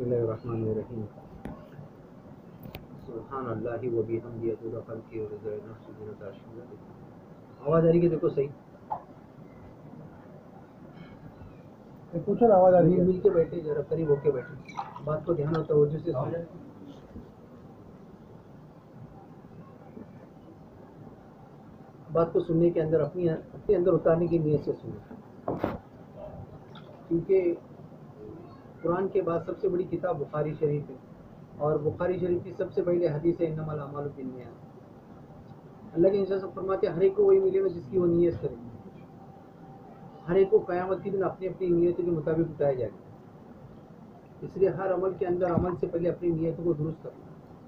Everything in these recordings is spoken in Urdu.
बिस्मिल्लाहिर्रहमानिर्रहीम। सुभान अल्लाहि व बिहम्दिही अदद खल्क़िही व रिज़ा नफ्सिही व ज़िनत अर्शिही। आवाज़ आ रही है? देखो सही पूछो ना, आवाज़ आ रही है? मिल के बैठे, जरा करीब होके बैठे, बात को ध्यान और तवज्जो से सुनो। बात को सुनने के अंदर अपने अंदर उतारने की नीयत से सुनो, क्योंकि कुरान के बाद सबसे बड़ी किताब बुखारी शरीफ है और बुखारी शरीफ की सबसे पहले हदीस है इन्नमल अमालु बिन्नियात। अल्लाह के इंसान सब फरमाते हैं हर एक को वही मिलेगा जिसकी वो नीयत करे। हर एक को क़यामत के दिन अपनी अपनी नीयतों के मुताबिक उठाया जाएगा। इसलिए हर अमल के अंदर अमल से पहले अपनी नीयतों को दुरुस्त करना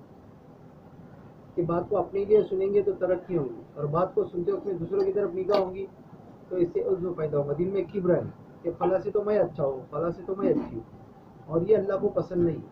कि बात को अपने लिए सुनेंगे तो तरक्की होगी, और बात को सुनते वक्त में दूसरों की तरफ निगाह होंगी तो इससे उज्व पैदा होगा। दिल में किब्र है कि फला से तो मैं अच्छा हूँ, फला से तो मैं अच्छी हूँ, और ये अल्लाह को पसंद नहीं।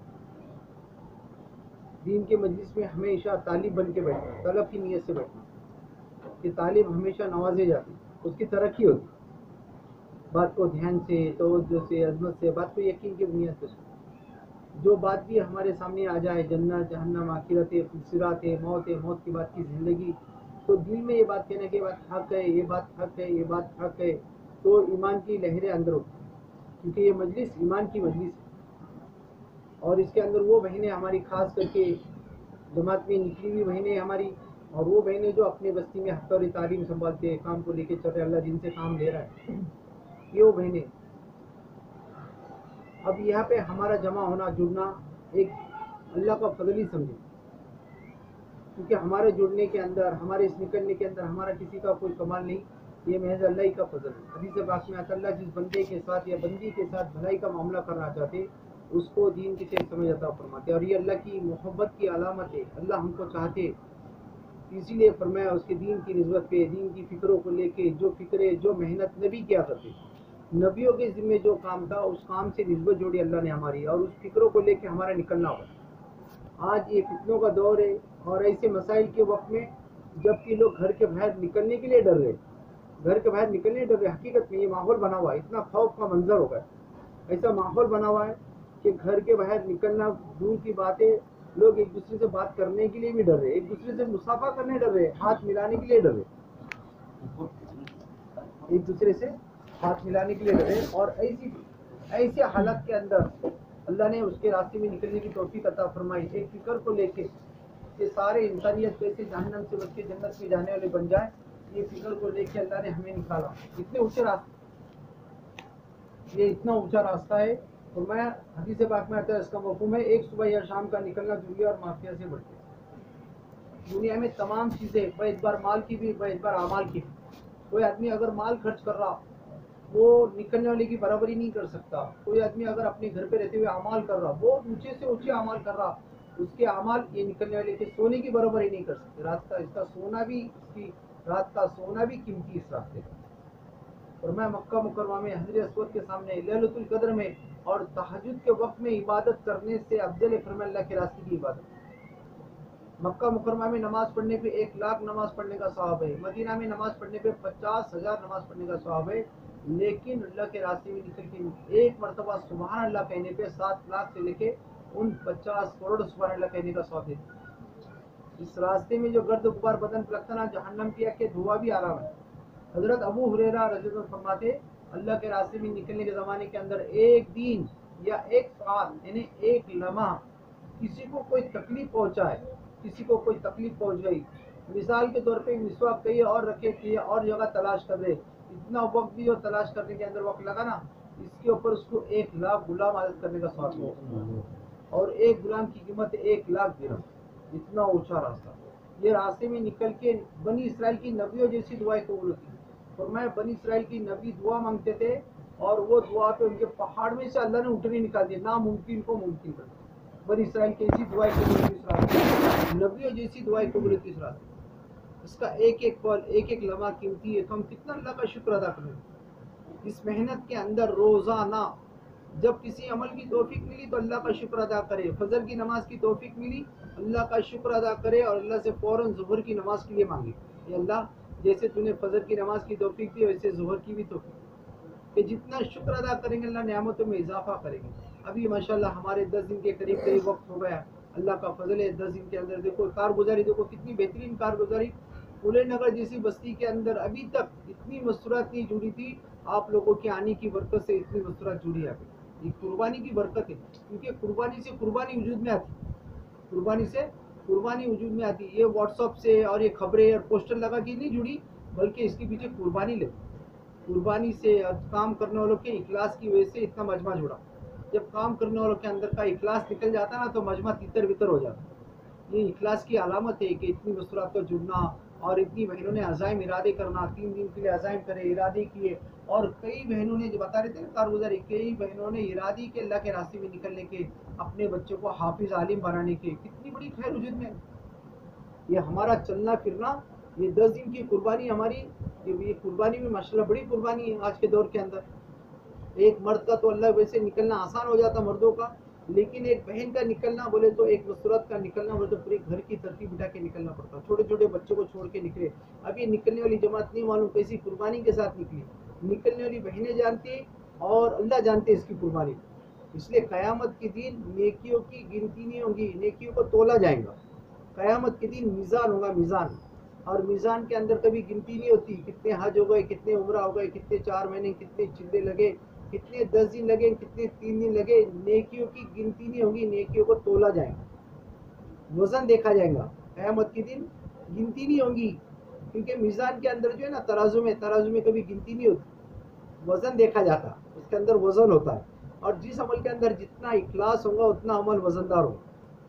दीन के मजलिस में हमेशा तालिब बन के बैठना, तलब की नीयत से बैठना कि तालिब हमेशा नवाजे जाती, उसकी तरक्की होती। बात को ध्यान से, तवज्जो से, अज़मत से, बात को यकीन की बुनियाद पर सुनो। जो बात भी हमारे सामने आ जाए, जन्नत जहन्नम, आखिरत है, सिरात है, मौत की बात की ज़िंदगी, तो दिल में ये बात कहने के बाद हक है, ये बात हक है, ये बात हक है, तो ईमान की लहरें अंदर उठती, क्योंकि ये मजलिस ईमान की मजलिस है। और इसके अंदर वो बहनें हमारी खास करके जमात में निकली हुई बहनें हमारी, और वो बहनें जो अपने बस्ती में हक और तालीम संभालते हैं, काम को लेके चल रहे, अल्लाह जिनसे काम ले रहा है, ये वो बहनें। अब यहाँ पे हमारा जमा होना, जुड़ना एक अल्लाह का फजल ही समझे, क्योंकि हमारे जुड़ने के अंदर, हमारे इस निकलने के अंदर हमारा किसी का कोई कमाल नहीं, ये महज अल्लाह ही का फजल है। हदीस पाक में आता, अल्लाह जिस बंदे के साथ या बंदी के साथ भलाई का मामला करना चाहते उसको दीन की तेज समझ अता फरमाते, और ये अल्लाह की मोहब्बत की अलामत है। अल्लाह हमको चाहते, इसीलिए फरमाया उसके दीन की निस्बत पे, दीन की फिक्रों को लेके जो फिक्रे, जो मेहनत नबी किया करते, नबियों के जिम्मे जो काम था उस काम से निस्बत जोड़ी अल्लाह ने हमारी, और उस फिक्रों को लेके हमारा निकलना होगा। आज ये फितनों का दौर है, और ऐसे मसाइल के वक्त में जबकि लोग घर के बाहर निकलने के लिए डर रहे, घर के बाहर निकलने डर रहे, हकीकत में ये माहौल बना हुआ है, इतना खौफ का मंजर हो गया, ऐसा माहौल बना हुआ है कि घर के बाहर निकलना दूर की बात है, लोग एक दूसरे से बात करने के लिए भी डर रहे, एक दूसरे से मुसाफा करने डर रहे, हाथ मिलाने के लिए डर रहे, एक दूसरे से हाथ मिलाने के लिए डर रहे। और ऐसी हालत के अंदर अल्लाह ने उसके रास्ते में निकलने की तौफीक अता फरमाई, एक फिक्र को लेके कि सारे इंसानियत कैसे जहन्नम से बच के जन्नत में जाने वाले बन जाए, ये फिक्र को लेके अल्लाह ने हमें निकाला। इतने ऊंचे रास्ते, ये इतना ऊंचा रास्ता है, तो मैं हदीस पाक में आता है, इसका मफ़हूम है एक सुबह या शाम का निकलना दुनिया और माफिया से बढ़के। दुनिया में तमाम चीज़ें, बेएतबार माल की भी, बेएतबार अमाल की भी। कोई आदमी अगर माल खर्च कर रहा, वो निकलने वाले की बराबरी नहीं कर सकता। कोई आदमी अगर अपने घर पे रहते हुए अमाल कर रहा, बहुत ऊंचे से ऊंचे अमाल कर रहा, उसके अमाल ये निकलने वाले के सोने की बराबरी नहीं कर सकते। इसका सोना भी, इसकी रात का सोना भी कीमती इस रास्ते का। और मैं मक्का मुकर्रमा में हज़रत अस्वद के सामने लैलतुल कद्र में और तहज्जुद के वक्त में इबादत करने से अफजल फरमान अल्लाह के रास्ते की इबादत। मक्का मुकर्रमा में नमाज पढ़ने पे 1 लाख नमाज पढ़ने का सवाब है, मदीना में नमाज पढ़ने पे 50,000 नमाज पढ़ने का सवाब है, लेकिन अल्लाह के रास्ते में निकल के एक मरतबा सुबहान अल्लाह कहने पे 7 लाख से लेके उन 50 करोड़ सुबहान अल्लाह कहने का सवाब है। इस रास्ते में जो गर्द गुबार बदन पे लगता ना, जहन्नम की आग के धुआं भी आराम है। हजरत अबू हुरैरा रज़ियल्लाहु अन्हु फरमाते, अल्लाह के रास्ते में निकलने के ज़माने के अंदर एक दिन या एक साल यानी एक लम्हा किसी को कोई तकलीफ पहुंचाए, किसी को कोई तकलीफ पहुंच गई, मिसाल के तौर पे मिसवाक कहीं और रखे कि और जगह तलाश कर रहे, इतना वक्त भी जो तलाश करने के अंदर वक्त लगा ना, इसके ऊपर उसको 1 लाख गुलाम आदत करने का सवाब है, और एक गुलाम की कीमत 1 लाख दिरहम। इतना ऊंचा रास्ता, ये रास्ते में निकल के बनी इसराइल की नबियों जैसी दुआएं कबूल होती। और मैं बनी इसराइल की नबी दुआ मांगते थे, और वो दुआ पे उनके पहाड़ में से अल्लाह ने ऊँटनी निकाल दी, नामुमकिन को मुमकिन कर दिया। बनी इसराइल की ऐसी दुआएं कबूल होती इस रास्ते, नबियों जैसी दुआएं कबूल होती इस रास्ते। इसका एक एक पल, एक एक लम्हा कीमती है, तो हम कितना अल्लाह का शुक्र अदा करें। इस मेहनत के अंदर रोज़ाना जब किसी अमल की तौफीक मिली तो अल्लाह का शुक्र अदा करे, फजर की नमाज की तौफीक मिली अल्लाह का शुक्र अदा करे, और अल्लाह से फ़ौरन ज़ुहर की नमाज के लिए मांगे, ये अल्लाह जैसे तूने फजर की नमाज की तौफीक दी वैसे ज़ुहर की भी तौफीक, कि जितना शुक्र अदा करेंगे अल्लाह नेमतों में इजाफा करेंगे। ابھی ماشاءاللہ ہمارے 10 دن کے قریب وقت ہو گیا. اللہ کا فضل ہے. 10 دن کے اندر دیکھو کارگزاری، دیکھو کتنی بہترین کارگزاری. پھولے نگر جیسی بستی کے اندر ابھی تک اتنی مستورات نہیں جڑی تھی. آپ لوگوں کے آنے کی برکت سے اتنی مستورات جڑی ہے. ابھی یہ قربانی کی برکت ہے، کیونکہ قربانی سے قربانی وجود میں آتی. قربانی سے قربانی وجود میں آتی. یہ واٹس ایپ سے اور یہ خبریں اور پوسٹر لگا کے نہیں جڑی، بلکہ اس کے پیچھے قربانی لگی. قربانی سے کام کرنے والوں کے اخلاص کی وجہ سے اتنا مجمع جڑا. جب کام کرنے والوں کے اندر کا اخلاص نکل جاتا نا تو مجمع تتر بتر ہو جاتا. یہ اخلاص کی علامت ہے کہ اتنی مستورات کا جڑنا اور اتنی بہنوں نے عزائم ارادے کرنا. 3 دن کے لیے عزائم کرے، ارادے کیے. اور کئی بہنوں نے جو بتا رہے تھے نا کارگزاری، کئی بہنوں نے ارادے کے اللہ کے راستے میں نکلنے کے، اپنے بچوں کو حافظ عالم بنانے کے. کتنی بڑی خیر وجود میں یہ ہمارا چلنا پھرنا، یہ 10 دن کی قربانی ہماری. یہ قربانی میں ماشاءاللہ بڑی قربانی ہے آج کے دور کے اندر. ایک مرد کا تو اللہ ویسے نکلنا آسان ہو جاتا مردوں کا، لیکن ایک بہن کا نکلنا بولے تو، ایک مستورات کا نکلنا بولے تو پورے گھر کی ترتیب بٹھا کے نکلنا پڑتا. چھوٹے چھوٹے بچوں کو چھوڑ کے نکلے. اب یہ نکلنے والی جماعت نہیں معلوم کیسی قربانی کے ساتھ نکلی. نکلنے والی بہنیں جانتی اور اللہ جانتے اس کی قربانی. اس لیے قیامت کے دن نیکیوں کی گنتی نہیں ہوگی، نیکیوں کو تولا جائے گا. قیامت کے دن میزان ہوگا، میزان. اور میزان کے اندر کبھی گنتی نہیں ہوتی. کتنے حج ہو گئے، کتنے عمرہ ہو گئے، کتنے 4 مہینے، کتنے چلے لگے، کتنے 10 دن لگے، کتنے 3 دن لگے. نیکیوں کی گنتی نہیں ہوگی، نیکیوں کو تولا جائے گا، وزن دیکھا جائے گا. قیامت کے دن گنتی نہیں ہوگی، کیونکہ میزان کے اندر جو ہے نا ترازو میں کبھی گنتی نہیں ہوتی. وزن دیکھا جاتا، اس کے اندر وزن ہوتا ہے. اور جس عمل کے اندر جتنا اخلاص ہوگا اتنا عمل وزندار ہوگا.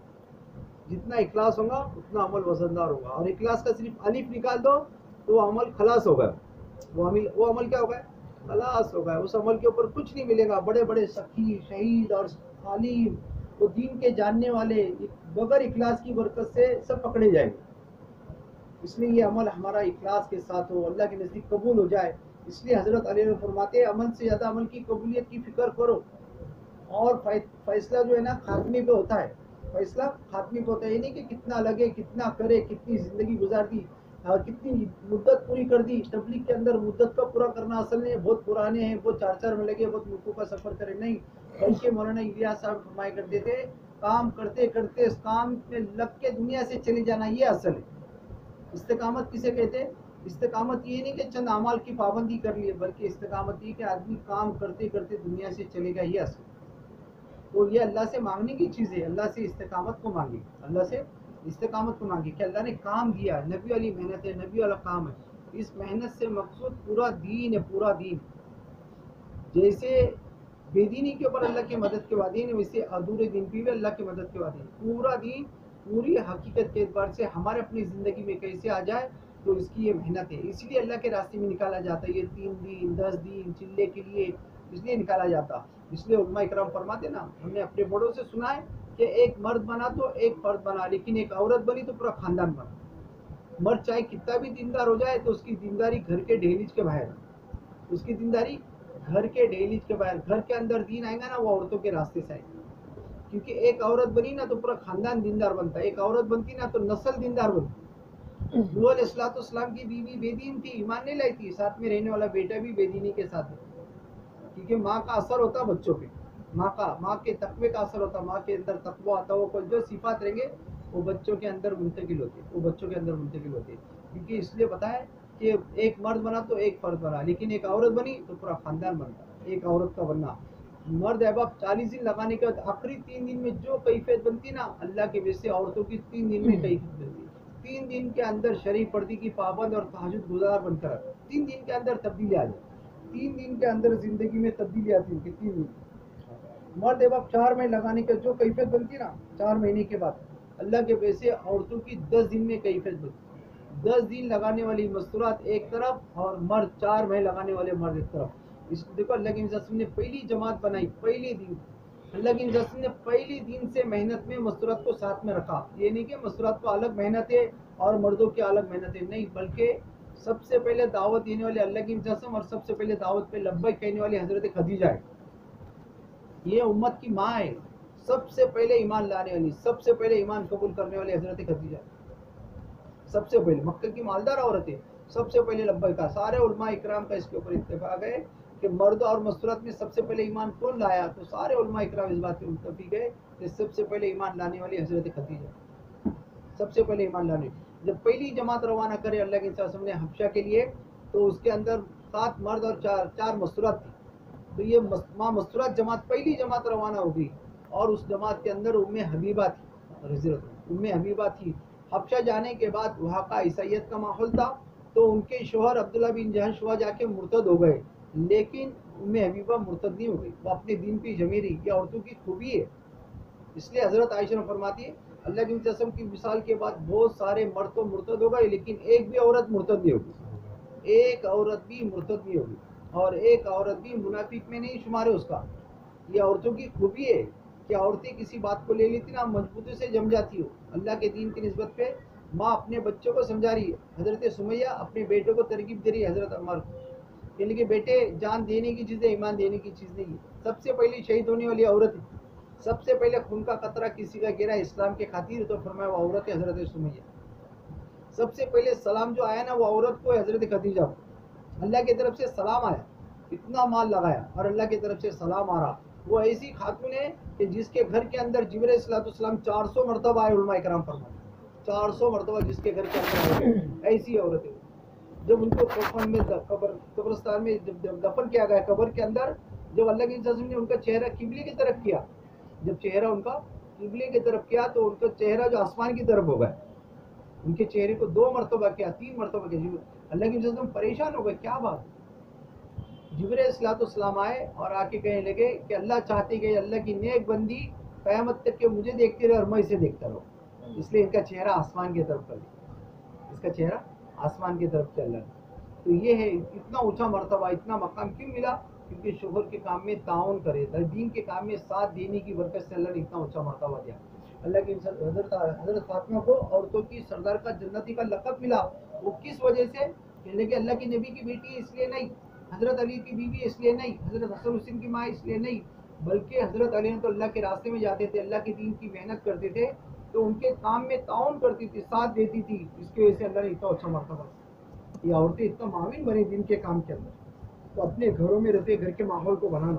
جتنا اخلاص ہوگا اتنا عمل وزندار ہوگا. اور اخلاص کا صرف الف نکال دو تو وہ عمل خلاص ہو گیا. وہ عمل کیا ہوگا؟ خلاص ہو گیا. اس عمل کے اوپر کچھ نہیں ملے گا. بڑے بڑے سخی، شہید اور عالم، وہ دین کے جاننے والے بغیر اخلاص کی برکت سے سب پکڑے جائیں گے. اس لیے یہ عمل ہمارا اخلاص کے ساتھ ہو، اللہ کے نزدیک قبول ہو جائے. اس لیے حضرت علی فرماتے ہیں عمل سے زیادہ عمل کی قبولیت کی فکر کرو. اور فیصلہ جو ہے نا خاتمے پہ ہوتا ہے. فیصلہ خاتمے پہ ہوتا ہے. یہ نہیں کہ کتنا لگے، کتنا کرے، کتنی زندگی گزار دی اور کتنی مدت پوری کر دی. تبلیغ کے اندر مدت کا پورا کرنا اصل نہیں. بہت پرانے ہیں، بہت 4 میں لگے، بہت ملکوں کا سفر کرے، نہیں. بلکہ مولانا الیاس صاحب فرمایا کرتے تھے کام کرتے کرتے اس کام میں لگ کے دنیا سے چلے جانا، یہ اصل ہے. استقامت کسے کہتے ہیں؟ استقامت یہ نہیں کہ چند اعمال کی پابندی کر لیے، بلکہ استقامت یہ کہ آدمی کام کرتے کرتے دنیا سے چلے گا، یہ اصل. تو یہ اللہ سے مانگنے کی چیز ہے. اللہ سے استقامت کو مانگے، اللہ سے استقامت کو مانگے کہ اللہ نے کام دیا ہے، نبی والی محنت ہے، نبی والا کام ہے. اس محنت سے مقصود پورا دین ہے، پورا دین. جیسے بے دینی کے اوپر اللہ کی مدد کے وعدے ہیں، ویسے ادھورے دین پہ بھی اللہ کی مدد کے وعدے ہیں. پورا دین پوری حقیقت کے اعتبار سے ہمارے اپنی زندگی میں کیسے آ جائے، تو اس کی یہ محنت ہے. اس لیے اللہ کے راستے میں نکالا جاتا ہے. یہ 3 دن 10 دن چلے کے لیے اس لیے نکالا جاتا. اس لیے علماء اکرام فرماتے نا، ہم نے اپنے بڑوں سے سنا ہے کہ ایک مرد بنا تو ایک فرد بنا، لیکن ایک عورت بنی تو پورا خاندان بنا. مرد چاہے کتنا بھی دیندار ہو جائے تو اس کی دینداری گھر کے دہلیز کے باہر، اس کی دینداری گھر کے دہلیز کے باہر. گھر کے اندر دین آئے گا نا، وہ عورتوں کے راستے سے آئے گا. کیونکہ ایک عورت بنی نا تو پورا خاندان دیندار بنتا ہے. ایک عورت بنتی نا تو نسل دیندار بنتی. نوح علیہ السلام کی بیوی بے دین تھی، ایمان نہیں لائی تھی. ساتھ میں رہنے والا بیٹا بھی بے دینی کے ساتھ ہے. کیونکہ ماں کا اثر ہوتا بچوں پہ، ماں کے تقوی کا اثر ہوتا. ماں کے اندر تقوی آتا، وہ جو صفات رہیں گے وہ بچوں کے اندر منتقل ہوتے. کیونکہ اس لیے پتا ہے کہ ایک مرد بنا تو ایک فرد بنا، لیکن ایک عورت بنی تو پورا خاندان بنتا. ایک عورت کا بننا، مرد احباب 40 دن لگانے کے بعد آخری 3 دن میں جو کیفیت بنتی نا، اللہ کے وجہ سے عورتوں کی 3 دن میں کیفیت بنتی. 3 دن کے اندر شرعی پردے کی پابند اور تہجد گزار بن کر 3 دن کے اندر تبدیلی آ جائے. 3 دن کے اندر زندگی میں تبدیلی آتی ہے. 3 دن مرد احباب 4 مہینے لگانے کے جو کیفیت بنتی نا، 4 مہینے کے بعد اللہ کے وجہ سے عورتوں کی 10 دن میں کیفیت بنتی. 10 دن لگانے والی مستورات ایک طرف اور مرد 4 مہینے لگانے والے مرد ایک طرف. اس دیکھو اللہ کے نبی نے پہلی جماعت بنائی، پہلی دن اللہ کے نبی نے پہلی دن سے محنت میں مستورات کو ساتھ میں رکھا. یہ نہیں کہ مستورات کو الگ محنت ہے اور مردوں کی الگ محنت ہے، نہیں. بلکہ سب سے پہلے دعوت دینے والے اللہ کے نبی اور سب سے پہلے دعوت پہ لبیک کہنے والی حضرت خدیجہ ہے. یہ امت کی ماں ہے. سب سے پہلے ایمان لانے والی، سب سے پہلے ایمان قبول کرنے والی حضرت خدیجہ. سب سے پہلے مکہ کی مالدار عورت ہے. سب سے پہلے لبیک کا. سارے علماء اکرام کا اس کے اوپر اتفاق ہے کہ مرد اور مستورت میں سب سے پہلے ایمان کون لایا؟ تو سارے علماء اکرام اس بات پہ متفق ہے کہ سب سے پہلے ایمان لانے والی حضرت خدیجہ، سب سے پہلے ایمان لانے. جب پہلی جماعت روانہ کرے اللہ کے وسلم نے حبشہ کے لیے تو اس کے اندر 7 مرد اور 4 مستورات تھی. تو یہ ماں مستورات جماعت پہلی جماعت روانہ ہو گئی اور اس جماعت کے اندر ام حبیبہ تھی، حضرت ام حبیبہ تھی. حبشہ جانے کے بعد وہاں کا عیسائیت کا ماحول تھا تو ان کے شوہر عبداللہ بن جہش ہوا جا کے مرتد ہو گئے، لیکن ام حبیبہ مرتد نہیں ہو گئی، وہ اپنے دین پہ جمی رہی. یہ عورتوں کی خوبی ہے. اس لیے حضرت عائشہ فرماتی ہے اللہ کی قسم کی مثال کے بعد بہت سارے مرد تو مرتد ہو گئے لیکن ایک بھی عورت مرتد نہیں ہوگی، ایک عورت بھی مرتد نہیں ہوگی اور ایک عورت بھی منافق میں نہیں شمارے اس کا. یہ عورتوں کی خوبی ہے کہ عورتیں کسی بات کو لے لیتی نا مضبوطی سے جم جاتی ہو. اللہ کے دین کی نسبت پہ ماں اپنے بچوں کو سمجھا رہی ہے. حضرت سمیہ اپنے بیٹوں کو ترغیب دے رہی ہے حضرت عمر کو، یعنی کہ بیٹے جان دینے کی چیز ہے، ایمان دینے کی چیز نہیں ہے. سب سے پہلی شہید ہونے والی عورت ہے، سب سے پہلے خون کا قطرہ کسی کا گرا اسلام کے خاطر تو فرمایا وہ عورت ہے حضرت سمیہ. سب سے پہلے سلام جو آیا نا وہ عورت کو حضرت خدیجہ کو، اللہ کی طرف سے سلام آیا، اتنا مال لگایا اور اللہ کی طرف سے سلام آ رہا. وہ ایسی خاتون ہے کہ جس کے گھر کے اندر جبرائیل علیہ الصلوۃ والسلام 400 مرتبہ آئے. علماء کرام فرماتے 400 مرتبہ جس کے گھر کے اندر آئے. ایسی عورت ہے. جب ان کو کفن میں قبرستان میں جب دفن کیا گیا قبر کے اندر، جب اللہ کے رسول نے ان کا چہرہ قبلے کی طرف کیا، جب چہرہ ان کا قبلے کی طرف کیا تو ان کا چہرہ جو آسمان کی طرف ہو گیا. ان کے چہرے کو 2 مرتبہ کیا، 3 مرتبہ کیا. اللہ کے رسول پریشان ہو گئے، کیا بات. جبرائیل علیہ الصلوۃ والسلام آئے اور آ کے کہنے لگے کہ اللہ چاہتے کہ اللہ کی نیک بندی قیامت تک کہ مجھے دیکھتے رہے اور میں اسے دیکھتا رہوں، اس لیے ان کا چہرہ آسمان کی طرف کر دیا، اس کا چہرہ آسمان کی طرف چل رہا ہے. تو یہ ہے اتنا اونچا مرتبہ، اتنا مقام کیوں ملا؟ کیونکہ شوہر کے کام میں تعاون کرے، دین کے کام میں ساتھ دینے کی برکت سے اللہ نے اتنا اونچا مرتبہ دیا. اللہ کی حضرت فاطمہ کو عورتوں کی سردار کا جنتی کا لقب ملا. وہ کس وجہ سے؟ کہ اللہ کی نبی کی بیٹی اس لیے نہیں، حضرت علی کی بیوی اس لیے نہیں، حضرت حسن حسین کی ماں اس لیے نہیں، بلکہ حضرت علی نے تو اللہ کے راستے میں جاتے تھے، اللہ کے دین کی محنت کرتے تھے تو ان کے کام میں تعاون کرتی تھی، ساتھ دیتی تھی. اس کی وجہ سے اللہ نے اتنا اچھا مرتبہ. یہ عورتیں اتنا معاون بنے دین کے کام کے اندر. تو اپنے گھروں میں رہتے گھر کے ماحول کو بنانا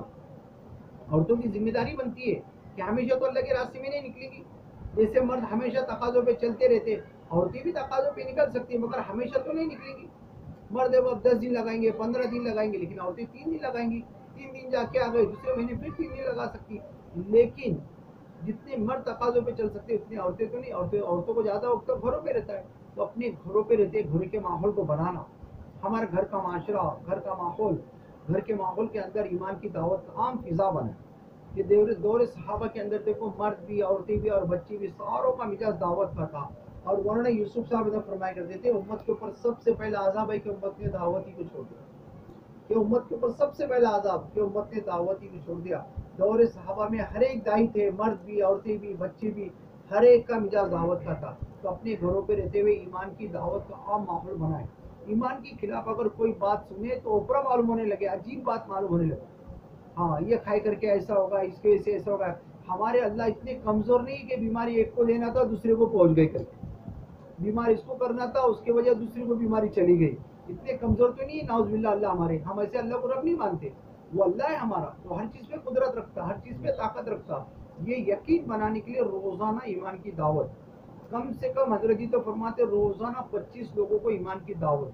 عورتوں کی ذمہ داری بنتی ہے کہ ہمیشہ تو اللہ کے راستے میں نہیں نکلے گی. جیسے مرد ہمیشہ تقاضوں پہ چلتے رہتے، عورتیں بھی تقاضوں پہ نکل سکتی ہیں مگر ہمیشہ تو نہیں نکلے گی. مرد اب 10 دن لگائیں گے، 15 دن لگائیں گے، لیکن عورتیں 3 دن لگائیں گی. 3 دن جا کے آ گئے، دوسرے مہینے پھر 3 دن لگا سکتی. لیکن جتنے مرد تقاضوں پہ چل سکتے اتنی عورتیں تو نہیں. عورتوں کو زیادہ وقت گھروں پہ رہتا ہے. تو اپنے گھروں پہ رہتے گھر کے ماحول کو بنانا، ہمارے گھر کا معاشرہ، گھر کا ماحول، گھر کے ماحول کے اندر ایمان کی دعوت عام فضا بنے. یہ دور صحابہ کے اندر دیکھو مرد بھی، عورتیں بھی اور بچی بھی، ساروں کا مزاج دعوت کا تھا. اور انہوں نے یوسف صاحب ادھر فرمایا کرتے تھے امت کے اوپر سب سے پہلا عذاب ہے کہ امت نے دعوت ہی کو چھوڑ دیا. کہ امت کے اوپر سب سے پہلا عذاب کہ امت نے دعوت ہی کو چھوڑ دیا. دور صحابہ میں ہر ایک دائی تھے، مرد بھی، عورتیں بھی، بچے بھی، ہر ایک کا مزاج دعوت کا تھا. تو اپنے گھروں پہ رہتے ہوئے ایمان کی دعوت کا عام ماحول بنائے. ایمان کے خلاف اگر کوئی بات سنے تو اوپرا معلوم ہونے لگے، عجیب بات معلوم ہونے لگے. ہاں یہ کھائے کر کے ایسا ہوگا، اس کے سے ایسا ہوگا. ہمارے اللہ اتنے کمزور نہیں کہ بیماری ایک کو دینا تھا دوسرے کو پہنچ گئی کر کے، بیمار اس کو کرنا تھا اس کے وجہ دوسرے کو بیماری چلی گئی. اتنے کمزور تو نہیں ہے نعوذ باللہ اللہ ہمارے. ہم ایسے اللہ کو رب نہیں مانتے. وہ اللہ ہے ہمارا، تو ہر چیز پہ قدرت رکھتا، ہر چیز پہ طاقت رکھتا. یہ یقین بنانے کے لیے روزانہ ایمان کی دعوت، کم سے کم حضرت جی تو فرماتے روزانہ 25 لوگوں کو ایمان کی دعوت.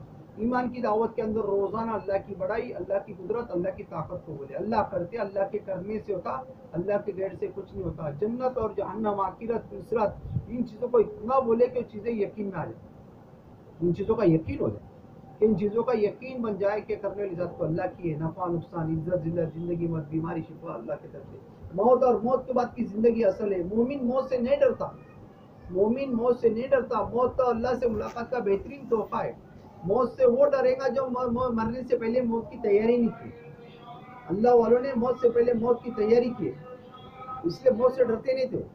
ایمان کی دعوت کے اندر روزانہ اللہ کی بڑائی، اللہ کی قدرت، اللہ کی طاقت کو بولے. اللہ کرتے، اللہ کے کرنے سے ہوتا، اللہ کے غیر سے کچھ نہیں ہوتا. جنت اور جہنم، آخرت، نصرت، ان چیزوں کو اتنا بولے کہ چیزیں یقین میں آ جائے، ان چیزوں کا یقین ہو جائے، کہ ان چیزوں کا یقین بن جائے کہ کرنے والی ذات کو اللہ کی ہے. نفع نقصان، عزت ذلت، زندگی موت، بیماری شفا اللہ کی طرف سے. موت اور موت کے بعد کی زندگی اصل ہے. مومن موت سے نہیں ڈرتا، مومن موت سے نہیں ڈرتا. موت تو اللہ سے ملاقات کا بہترین تحفہ ہے. موت سے وہ ڈرے گا جو مرنے سے پہلے موت کی تیاری نہیں کی. اللہ والوں نے موت سے پہلے موت کی تیاری کی، اس لیے موت سے ڈرتے نہیں تھے،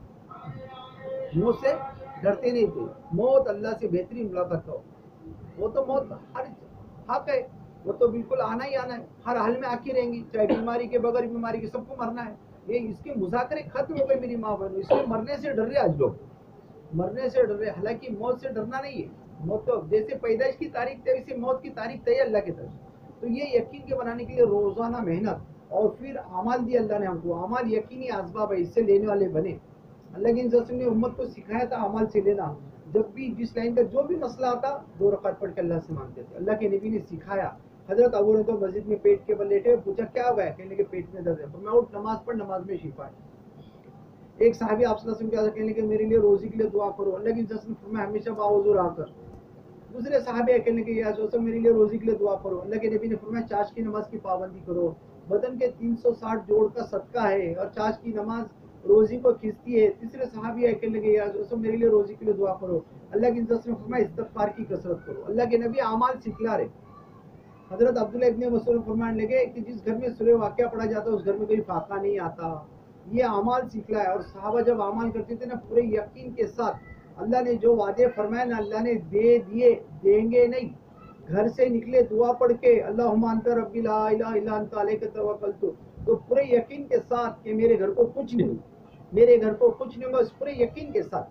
موت سے ڈرتے نہیں تھے. موت اللہ سے بہترین ملاقات ہو. وہ تو موت ہر حق ہے، وہ تو بالکل آنا ہی آنا ہے، ہر حال میں آ کے رہیں گی، چاہے بیماری کے بغیر بیماری کے، سب کو مرنا ہے. یہ اس کے مذاکرے ختم ہو گئے میری ماں بہنوں. اس لیے مرنے سے ڈر رہے آج لوگ، مرنے سے ڈر رہے. حالانکہ موت سے ڈرنا نہیں ہے. موت تو جیسے پیدائش کی تاریخ طے ویسے موت کی تاریخ طے ہے اللہ کی طرف. تو یہ یقین کے بنانے کے لیے روزانہ محنت اور پھر اعمال دی اللہ نے ہم کو. اعمال یقینی اسباب ہے، اس سے لینے والے بنے. اللہ کے رسول نے امت کو سکھایا تھا اعمال سے لینا. جب بھی جس لائن کا جو بھی مسئلہ آتا 2 رکعت پڑھ کے اللہ سے مانگتے تھے. اللہ کے نبی نے سکھایا. حضرت ابو نے تو مسجد میں پیٹ کے بل لیٹے، پوچھا کیا ہوا ہے؟ کہنے کے پیٹ میں درد ہے. میں اٹھ نماز پڑھ، نماز میں شفا ہے. ایک صحابی آپ صلی اللہ علیہ وسلم کے آگے کہنے کے میرے لیے روزی کے لیے دعا کرو. اللہ کے رسول نے فرمایا ہمیشہ باوضو رہا کر. دوسرے صحابی کہنے کے یا رسول اللہ میرے لیے روزی کے لیے دعا کرو. اللہ کے نبی نے فرمایا چاش کی نماز کی پابندی کرو. بدن کے 360 جوڑ کا صدقہ ہے اور چاش کی نماز روزی کو کھینچتی ہے. تیسرے صحابی ہے کہنے لگے یا رسول اللہ میرے لیے روزی کے لیے دعا کرو. اللہ کے رسول نے فرمایا استغفار کی کثرت کرو. اللہ کے نبی اعمال سکھلا رہے. حضرت عبداللہ ابن مسعود فرمانے لگے کہ جس گھر میں سورہ واقعہ پڑھا جاتا ہے اس گھر میں کوئی فاقہ نہیں آتا. یہ اعمال سکھلا ہے. اور صحابہ جب اعمال کرتے تھے نا پورے یقین کے ساتھ اللہ نے جو وعدے فرمائے نا اللہ نے دے دیے، دیں گے نہیں. گھر سے نکلے دعا پڑھ کے اللہم انت ربی لا الہ الا انت علیک توکلت، تو پورے یقین کے ساتھ کہ میرے گھر کو کچھ نہیں، میرے گھر کو کچھ نہیں ہوگا، اس پورے یقین کے ساتھ.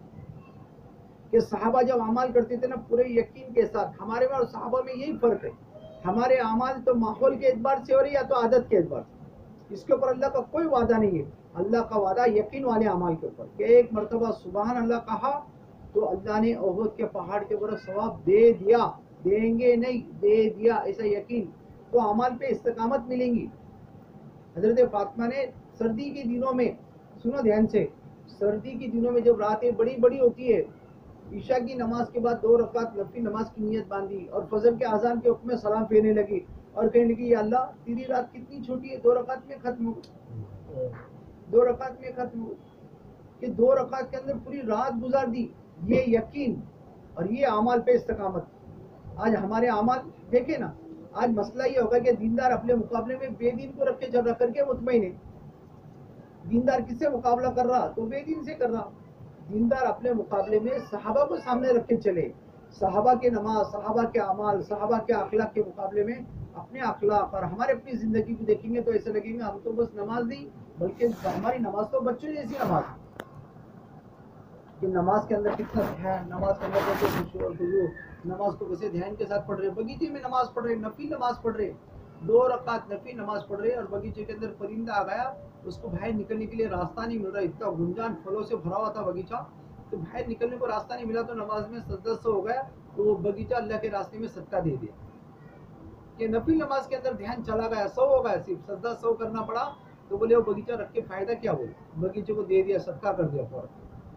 کہ صحابہ جب اعمال کرتے تھے نا پورے یقین کے ساتھ. ہمارے میں اور صحابہ میں یہی فرق ہے. ہمارے اعمال تو ماحول کے اعتبار سے ہو رہی ہے یا تو عادت کے اعتبار سے. اس کے اوپر اللہ کا کوئی وعدہ نہیں ہے. اللہ کا وعدہ یقین والے اعمال کے اوپر کہ ایک مرتبہ سبحان اللہ کہا تو اللہ نے احد کے پہاڑ کے اوپر ثواب دے دیا. دیں گے نہیں، دے دیا، ایسا یقین. تو اعمال پہ استقامت ملیں گی. حضرت فاطمہ نے سردی کے دنوں میں، سنو دھیان سے، سردی کے دنوں میں جب راتیں بڑی بڑی ہوتی ہے، عشاء کی نماز کے بعد 2 رکعت نفلی نماز کی نیت باندھی اور فجر کے اذان کے وقت میں سلام پھیرنے لگی اور کہنے لگی یا اللہ تیری رات کتنی چھوٹی ہے، 2 رکعت میں ختم ہو، 2 رکعت میں ختم ہو. کہ 2 رکعت کے اندر پوری رات گزار دی. یہ یقین اور یہ اعمال پہ استقامت. آج ہمارے اعمال دیکھیں نا، آج مسئلہ یہ ہوگا کہ دیندار اپنے مقابلے میں بے دین کو رکھ کے مطمئن ہے. دیندار کس سے مقابلہ کر رہا؟ تو بے دین سے کر رہا. دیندار اپنے مقابلے میں صحابہ کو سامنے رکھ کے چلے. صحابہ کے نماز، صحابہ کے اعمال، صحابہ کے اخلاق کے مقابلے میں اپنے اخلاق اور ہمارے اپنی زندگی کو دیکھیں گے تو ایسا لگیں گے ہم تو بس نماز نہیں، بلکہ ہماری نماز تو بچوں جیسی نماز ہے. کہ نماز کے اندر کتنا دھیان، نماز کے اندر کیسے خشوع اور خضوع، نماز کو کیسے دھیان کے ساتھ پڑھ رہے. بغیچے میں نماز پڑھ رہے، نفلی نماز پڑھ رہے، 2 رکعت نفلی نماز پڑھ رہے اور بغیچے کے اندر پرندہ آ گیا، اس کو باہر نکلنے کے لیے راستہ نہیں مل رہا. اتنا گنجان پھلوں سے بھرا ہوا تھا بغیچہ، تو باہر نکلنے کو راستہ نہیں ملا تو نماز میں سجدہ سو ہو گیا. تو وہ بغیچہ اللہ کے راستے میں صدقہ دے دیا. کہ نفلی نماز کے اندر دھیان چلا گیا، سو ہو گیا، صرف سجدہ سو کرنا پڑا. تو بولے وہ بغیچہ رکھ کے فائدہ کیا ہوا؟ بغیچے کو دے دیا، صدقہ کر دیا فوراً.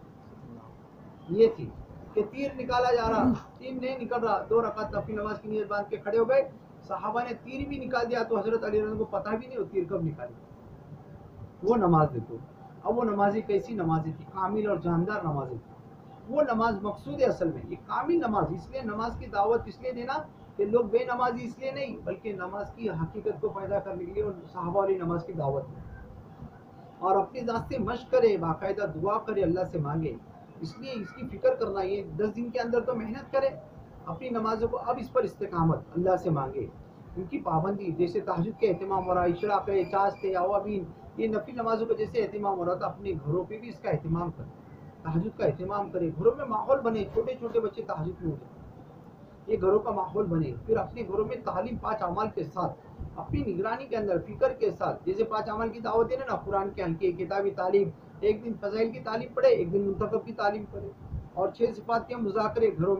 یہ تھی کہ تیر نکالا جا رہا، تیر نہیں نکل رہا، 2 رکعت نفلی نماز کی نیت باندھ کے کھڑے ہو گئے. صحابہ نے تیر بھی نکال دیا تو حضرت علی رضی اللہ عنہ کو پتہ بھی نہیں وہ تیر کب نکالی. وہ نماز دیکھو. اب وہ نمازی کیسی نمازی تھی؟ کامل اور جاندار نمازی تھی. وہ نماز مقصود ہے اصل میں. یہ کامل نماز، اس لیے نماز کی دعوت اس لیے دینا کہ لوگ بے نمازی اس لیے نہیں، بلکہ نماز کی حقیقت کو پیدا کرنے کے لیے اور صحابہ والی نماز کی دعوت میں. اور اپنی ذات سے مشق کرے، باقاعدہ دعا کرے، اللہ سے مانگے. اس لیے اس کی فکر کرنا، یہ 10 دن کے اندر تو محنت کرے اپنی نمازوں کو، اب اس پر استقامت، اللہ سے مانگے ان کی پابندی. جیسے تہجد کے اہتمام ہو رہا، اشراق ہے، چاشت ہے، اوابین، یہ نفلی نمازوں کا جیسے اہتمام ہو رہا تھا، اپنے گھروں پہ بھی اس کا اہتمام کرے، تہجد کا اہتمام کرے. گھروں میں ماحول بنے، چھوٹے چھوٹے بچے تہجد میں ہو جائیں، یہ گھروں کا ماحول بنے. پھر اپنے گھروں میں تعلیم 5 اعمال کے ساتھ، اپنی نگرانی کے اندر، فکر کے ساتھ، جیسے 5 اعمال کی دعوت دینا نا، قرآن کے ہلکے کتابی تعلیم، ایک دن فضائل کی تعلیم پڑھے، ایک دن منتخب کی تعلیم پڑھے، اور 6 صفات کے مذاکرے گھروں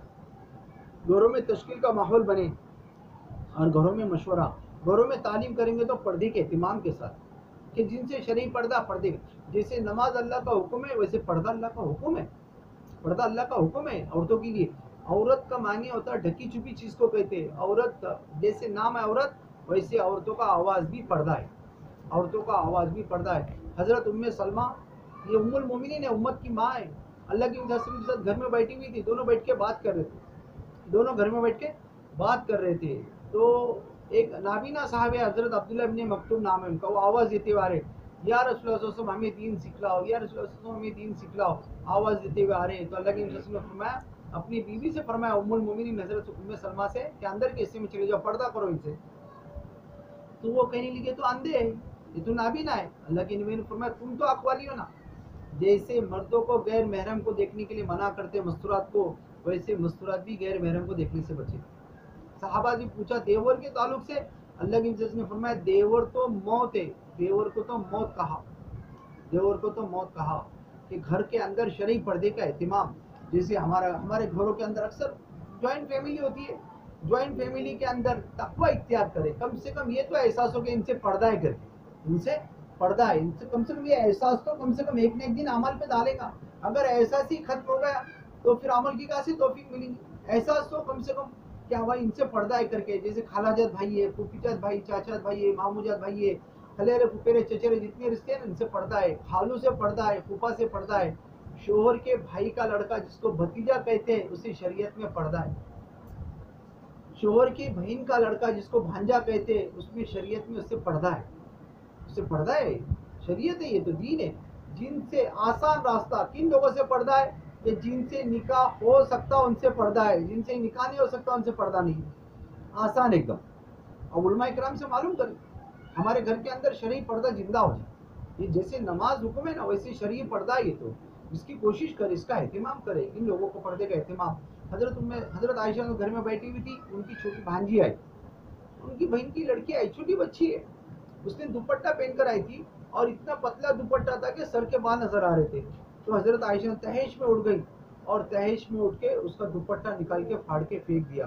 میں تشکیل کا ماحول بنے، اور گھروں میں مشورہ. گھروں میں تعلیم کریں گے تو پردے کے اہتمام کے ساتھ، کہ جن سے شرعی پردے، جیسے نماز اللہ کا حکم ہے ویسے پردہ اللہ کا حکم ہے. پردہ اللہ کا حکم ہے عورتوں کے لیے. عورت کا معنی ہوتا ہے ڈھکی چھپی چیز کو کہتے ہیں. عورت جیسے نام ہے عورت، ویسے عورتوں کا آواز بھی پردہ ہے. عورتوں کا آواز بھی پردہ ہے. حضرت ام سلمہ، یہ ام المومنین ہے، امت کی ماں ہے. اللہ کے رسول کے ساتھ گھر میں بیٹھی ہوئی تھی، دونوں بیٹھ کے بات کر رہے تھے، دونوں گھر میں بیٹھ کے بات کر رہے تھے. تو ایک نابینا صاحب ہے، حضرت عبداللہ ابن مکتوم نام ہے ان کا، وہ آواز دیتے ہوئے آ رہے، یا رسول اللہ صلی اللہ علیہ وسلم ہمیں دین سکھلاؤ، یا رسول اللہ صلی اللہ علیہ وسلم ہمیں دین سکھلاؤ، آواز دیتے ہوئے آ رہے ہیں. تو اللہ کے رسول نے فرمایا، اپنی بیوی سے فرمایا، ام المومنین حضرت ام سلمہ سے، کہ اندر کے حصے میں چلے جاؤ، پردہ کرو ان سے. تو وہ کہنے لگے تو اندھے ہے، یہ تو نابینا ہے. اللہ کے نبی نے فرمایا تم تو اقوالی ہو نا، جیسے مردوں کو غیر محرم کو دیکھنے کے لیے منع کرتے مستورات کو، ویسے مستورات بھی غیر محرم کو دیکھنے سے بچے. सहाबा जी पूछा देवर के ताल्लुक से, अल्लाह के नबी ने फरमाया देवर तो मौत है, देवर को तो मौत कहा, देवर को तो मौत कहा। कि घर के अंदर शरई पर्दे का एहतिमाम, जैसे हमारे घरों के अंदर अक्सर ज्वाइंट फैमिली होती है, ज्वाइंट फैमिली के अंदर तकवा इख्तियार करे, कम से कम ये तो एहसास हो कि इनसे पर्दा है करके, इनसे पर्दा है, इनसे कम से कम ये एहसास तो कम से कम एक न एक दिन अमल पे डालेगा। अगर एहसास ही खत्म हो गया तो फिर अमल की कहाँ से तौफीक मिलेगी। एहसास तो कम से कम क्या भाई इनसे पर्दा है करके, जैसे खालाजात भाई है, फूफीजात भाई, चाचात भाई है, मामूजात भाई है, खलेरे फुफेरे चचेरे जितने रिश्ते हैं इनसे पर्दा है, खालू से पर्दा है, फूफा से पर्दा है। शोहर के भाई का लड़का जिसको भतीजा कहते हैं उसे शरीयत में पर्दा है। शोहर की बहन का लड़का जिसको भांजा कहते हैं उसमें शरीयत में उससे पर्दा है, उससे पर्दा है। शरीयत है, ये तो दीन है। जिनसे आसान रास्ता किन लोगों से पर्दा है कि जिनसे निकाह हो सकता उनसे पर्दा है, जिनसे निकाह नहीं हो सकता उनसे पर्दा नहीं, आसान एकदम। अब उलमा इकराम से मालूम करें, हमारे घर के अंदर शरई पर्दा जिंदा हो जाए। ये जैसे नमाज हुक्म है ना वैसे शरई पर्दा है, ये तो इसकी कोशिश करे, इसका एहतिमाम करे, इन लोगों को पर्दे का एहतिमाम। हजरत आयशा घर में बैठी हुई थी, उनकी छोटी भांजी आई, उनकी बहन की लड़की आई, छोटी बच्ची है, उसने दुपट्टा पहनकर आई थी और इतना पतला दुपट्टा था कि सर के बाल नजर आ रहे थे। तो हजरत आयशा तहेश में उठ गई और तहेश में उठ के उसका दुपट्टा निकाल के फाड़ के फेंक दिया,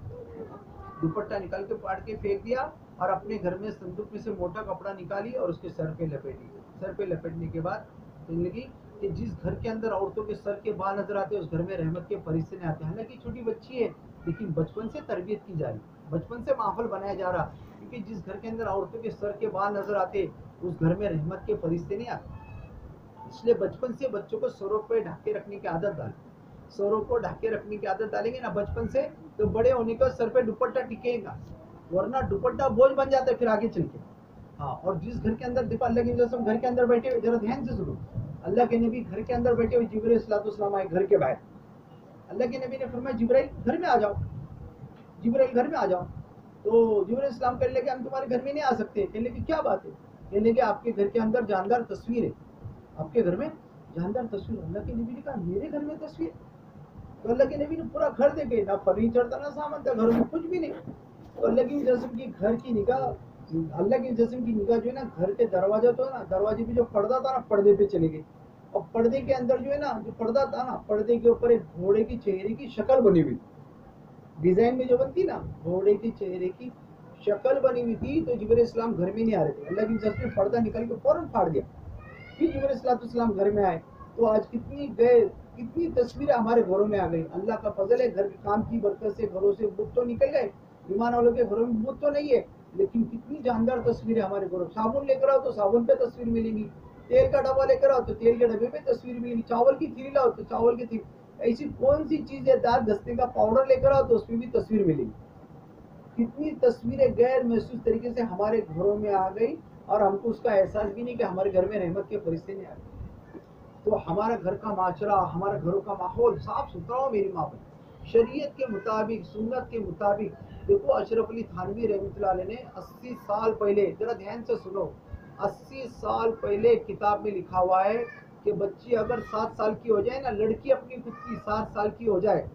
दुपट्टा निकाल के फाड़ के फेंक दिया और अपने घर में संदूक में से मोटा कपड़ा निकाली और उसके सर पे लपेटी। सर पे लपेटने के बाद कहने लगी कि जिस घर के अंदर औरतों के सर के बाल नजर आते हैं उस घर में रहमत के फरिश्ते नहीं आते। हालांकि छोटी बच्ची है लेकिन बचपन से तरबियत की जा रही, बचपन से माहौल बनाया जा रहा, क्योंकि जिस घर के अंदर औरतों के सर के बाल नजर आते उस घर में रहमत के फरिश्ते नहीं आते। इसलिए बचपन से बच्चों को सरों पे ढक के रखने की आदत डालें, सरों को ढक के रखने की आदत डालेंगे ना बचपन से तो बड़े होने का सर पे दुपट्टा टिकेगा, वरना दुपट्टा बोझ बन जाता है फिर आगे चल के। हाँ, और जिस घर के अंदर देखो अल्लाह के नबी घर के अंदर बैठे हुए, जरा ध्यान से सुनो, अल्लाह के नबी घर के अंदर बैठे हुए, जिब्राइल अलैहिस्सलाम आए घर के बाहर, अल्लाह के नबी ने फरमाया जिब्राइल घर में आ जाओ, जिब्राइल घर में आ जाओ। तो जिब्राइल अलैहिस्सलाम कहने लगे हम तुम्हारे घर में नहीं आ सकते। कहने लगे क्या बात है? कहने लगे आपके घर के अंदर जानदार तस्वीर है, आपके घर में जानदार तस्वीर। अल्लाह के नबी ने कहा मेरे घर में तस्वीर? तो अल्लाह के नबी ने पूरा घर देखे, ना फर्नीचर था ना सामान था, घर में कुछ भी नहीं। तो अल्लाह की जिस्म की घर की निगाह, अल्लाह की जिस्म की निगाह जो है ना घर के दरवाजा तो है ना, दरवाजे पे जो पर्दा था ना पर्दे पे चले गए, और पर्दे के अंदर जो है ना जो पर्दा था ना पर्दे के ऊपर एक घोड़े की चेहरे की शक्ल बनी हुई, डिजाइन में जो बनती ना घोड़े की चेहरे की शक्ल बनी हुई थी। तो जिब्राइल इस्लाम घर में नहीं आ रहे थे, अल्लाह की जिस्म ने पर्दा निकाल के फौरन फाड़ दिया। फिर जिब्राइल इस्लाम घर में आए तो आज कितनी तस्वीरें हमारे घरों में आ गई। अल्लाह का फजल है, घर के काम की बरकत से घरों से बुत तो निकल गए, ईमान वालों के घरों में बुत तो नहीं है, लेकिन कितनी जानदार तस्वीरें हमारे घरों। साबुन लेकर आओ तो साबुन पे तस्वीर मिलेगी, तेल का डब्बा लेकर आओ तो तेल के डब्बे पे तस्वीर मिलेगी, चावल की थैली लाओ तो चावल की थैली, ऐसी कौन सी चीज है, दांत घसने का पाउडर लेकर आओ तो उसमें भी तस्वीर मिलेगी। कितनी तस्वीरें गैर महसूस तरीके से हमारे घरों में आ गई और हमको उसका एहसास भी नहीं कि हमारे घर में रहमत के फरिश्ते नहीं आ गए। तो हमारा घर का माशरा, हमारा घरों का माहौल साफ सुथरा हो मेरी माँ बहन, शरीयत के मुताबिक, सुन्नत के मुताबिक। देखो अशरफ अली थानवी रहमतुल्लाह अलैह ने 80 साल पहले, जरा ध्यान से सुनो, 80 साल पहले किताब में लिखा हुआ है कि बच्ची अगर 7 साल की हो जाए ना, लड़की अपनी खुद की 7 साल की हो जाए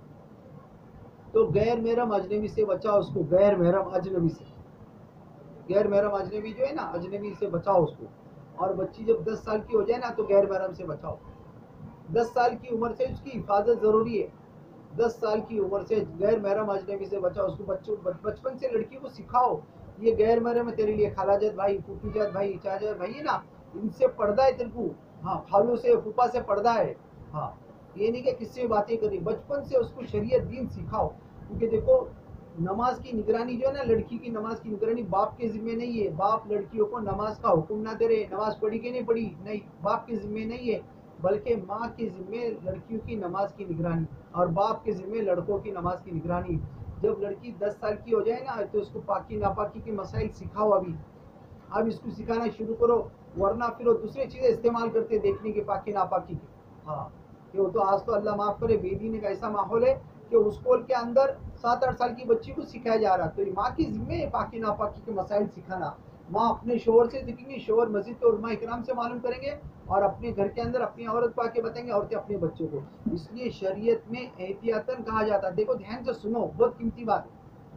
तो गैर महरम अजनबी से बचाओ उसको, गैर महरम अजनबी से, गैर महरम अजनबी जो है ना अजनबी से बचाओ उसको। और बच्ची जब 10 साल की हो जाए ना तो गैर महरम से बचाओ। 10 साल की उम्र से उसकी हिफाजत जरूरी है, 10 साल की उम्र से गैर महरम अजनबी से बचाओ उसको। बचपन से लड़की को सिखाओ ये गैर महरम है तेरे लिए, खालाजात भाई, फूफीजात भाई, चाचाजात भाई है ना, इनसे पर्दा है तेरे को। हाँ, खालू से फूफा से पर्दा है। हाँ, ये नहीं कि किससे बातें करी, बचपन से उसको शरीयत दीन सिखाओ। क्योंकि देखो नमाज की निगरानी जो है ना, लड़की की नमाज की निगरानी बाप के जिम्मे नहीं है। बाप लड़कियों को नमाज का हुक्म ना दे रहे, नमाज पढ़ी कि नहीं पढ़ी, नहीं, बाप के जिम्मे नहीं है, बल्कि माँ के जिम्मे लड़कियों की नमाज की निगरानी और बाप के जिम्मे लड़कों की नमाज की निगरानी। जब लड़की 10 साल की हो जाए ना तो उसको पाकी नापाकी के मसाइल सिखाओ। अब इसको सिखाना शुरू करो, वरना फिर वो दूसरी चीजें इस्तेमाल करते देखने के पाकी नापाकी के। हाँ, कि वो तो आज तो अल्लाह माफ करे बेदीन का ऐसा माहौल है कि उस स्कूल के अंदर 7-8 साल की बच्ची को सिखाया जा रहा। तो ये माँ की जिम्मे है पाकी नापाकी के मसाइल सिखाना। माँ अपने शोहर से सीखेंगी, शोहर मस्जिद के उलमा इकराम से मालूम करेंगे और अपने घर के अंदर अपनी औरत को आके बताएंगे, औरतें अपने बच्चों को। इसलिए शरीयत में एहतियातन कहा जाता है। देखो ध्यान से सुनो, बहुत कीमती बात है।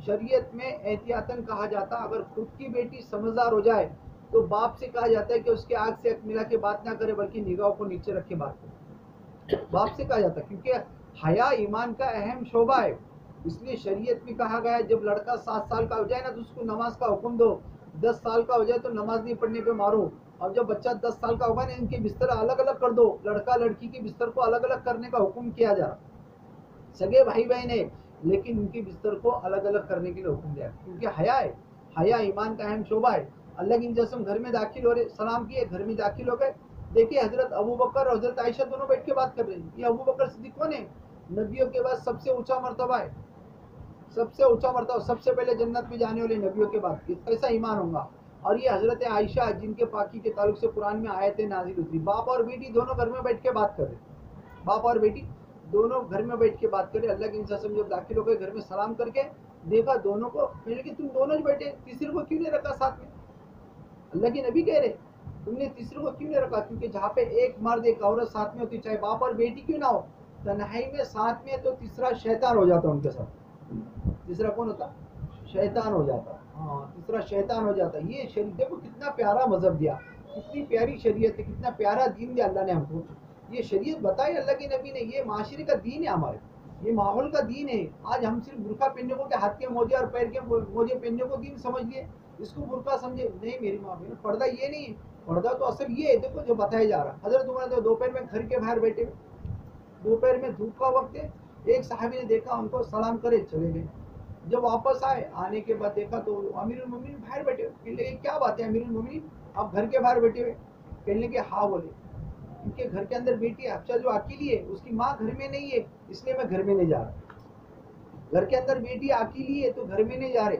शरीयत में एहतियातन कहा जाता, अगर खुद की बेटी समझदार हो जाए तो बाप से कहा जाता है कि उसके आंख से आंख मिला के बात ना करे, बल्कि निगाहों को नीचे रख के बात करे। बाप से कहा जाता है, क्योंकि हया ईमान का अहम शोबा है। इसलिए शरीयत में कहा गया है, जब लड़का 7 साल का हो जाए ना तो उसको नमाज का हुक्म दो, 10 साल का हो जाए तो नमाज नहीं पढ़ने पे मारो, और जब बच्चा 10 साल का होगा ना इनके बिस्तर अलग अलग कर दो, लड़का लड़की के बिस्तर को अलग अलग करने का हुक्म किया जा रहा। सगे भाई बहन है लेकिन उनके बिस्तर को अलग अलग करने के लिए हुक्म दिया, क्योंकि हया है, हया ईमान का अहम शोबा है। अल्लाह की कसम घर में दाखिल हो रहे, सलाम किए, घर में दाखिल हो गए, देखिए हजरत अबू बकर और हजरत आयशा दोनों बैठ के बात कर रहे हैं। ये अबू बकर सिद्दीक कौन है? नबियों के बाद सबसे ऊंचा मर्तबा है, सबसे ऊंचा मर्तबा, सबसे पहले जन्नत में जाने वाले नबियों के बाद, कैसा ईमान होगा। और ये हजरत आयशा जिनके पाकी के ताल्लुक से कुरान में आयतें नाजिल हुई। बाप और बेटी दोनों घर में बैठ के बात कर रहे, बाप और बेटी दोनों घर में बैठ के बात करे। अल्लाह के इंसान जब दाखिल हो गए घर में, सलाम करके देखा दोनों को, मैंने कि तुम दोनों बैठे, तीसरे को क्यों नहीं रखा साथ में? अल्लाह के नबी कह रहे तुमने तीसरे को क्यों नहीं रखा? क्योंकि जहाँ पे एक मर्द एक औरत साथ में होती, चाहे बाप और बेटी क्यों ना हो, तन्हाई में साथ में, तो तीसरा शैतान हो जाता उनके साथ। तीसरा कौन होता? शैतान हो जाता। हाँ, तीसरा शैतान हो जाता। ये शरीयत देखो कितना प्यारा मजहब दिया, कितनी प्यारी शरीयत है, कितना प्यारा दीन दिया अल्लाह ने हमको। ये शरीयत बताई अल्लाह के नबी ने, ये माशरे का दीन है हमारे, ये माहौल का दीन है। आज हम सिर्फ बुरखा पहनने को, के हाथ के मोजे और पैर के मोजे पहनने को दीन समझ लिए, इसको बुरखा समझे। नहीं मेरी माँ बहन, पर्दा ये नहीं है, पर्दा तो असल ये है, देखो जो बताया जा रहा। हजरत उमर तो दोपहर में घर के बाहर बैठे, दोपहर में धूप का वक्त है, एक साहबी ने देखा उनको, सलाम करे चले गए। जब वापस आए, आने के बाद देखा तो अमीरुल मोमिनीन बाहर बैठे। कहने लगे क्या बात है अमीरुल मोमिनीन, आप घर के बाहर बैठे हुए? कहने लगे हाँ। बोले उनके घर के अंदर बेटी है, अच्छा जो अकेली है, उसकी माँ घर में नहीं है, इसलिए मैं घर में नहीं जा रहा। घर के अंदर बेटी अकेली है तो घर में नहीं जा रहे।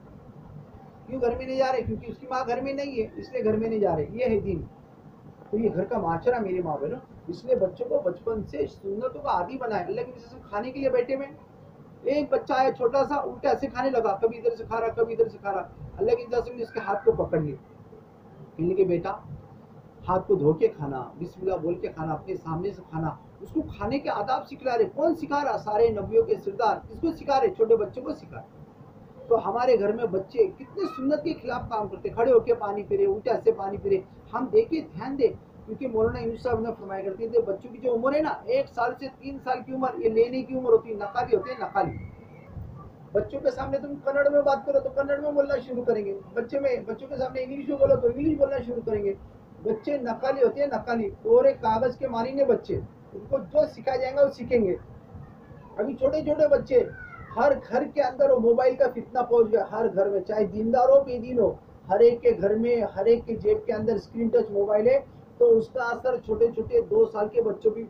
क्यों घर में नहीं जा रहे? क्योंकि उसकी माँ घर में नहीं है, इसलिए घर में नहीं जा रहे। ये है दीन। तो ये घर का माशरा मेरी माँ बहनों, इसलिए बच्चों को बचपन से सुन्नतों का आदी बनाए। अल्लाह के वजह से खाने के लिए बैठे में, एक बच्चा है छोटा सा, उल्टा ऐसे खाने लगा, कभी इधर से खा रहा, कभी इधर से खा रहा। अल्लाह की वजह से इसके हाथ को पकड़ लिया, कहने के बेटा हाथ को धो के खाना, बिस्मिल्लाह बोल के खाना, अपने सामने से खाना। उसको खाने के आदाब सिखला रहे। कौन सिखा रहा? सारे नबियों के सरदार इसको सिखा रहे, छोटे बच्चों को सिखा रहे। तो हमारे घर में बच्चे कितने सुन्नत के खिलाफ काम करते, खड़े होके पानी पी रहे, उल्टा से पानी पी रहे। हम देखे, ध्यान दे, क्योंकि मौलाना यूनुस साहब ने फरमाया करते थे बच्चों की जो उम्र है ना, 1 साल से 3 साल की उम्र, ये लेने की उम्र होती है, नकाली होती है, नकाली। बच्चों के सामने तुम कन्नड़ में बात करो तो कन्नड़ में बोलना शुरू करेंगे, बच्चों के सामने इंग्लिश में बोलो तो इंग्लिश बोलना शुरू करेंगे। बच्चे नकाली होते हैं, नकाली, कोरे कागज के मानीने बच्चे, उनको जो सिखाया जाएगा वो सीखेंगे। अभी छोटे छोटे बच्चे, हर घर के अंदर वो मोबाइल का फितना पहुंच गया, हर घर में, चाहे दीनदार हो बेदीन हो, हर एक के घर में, हर एक के जेब के अंदर स्क्रीन टच मोबाइल है। तो उसका असर छोटे छोटे 2 साल के बच्चों भी,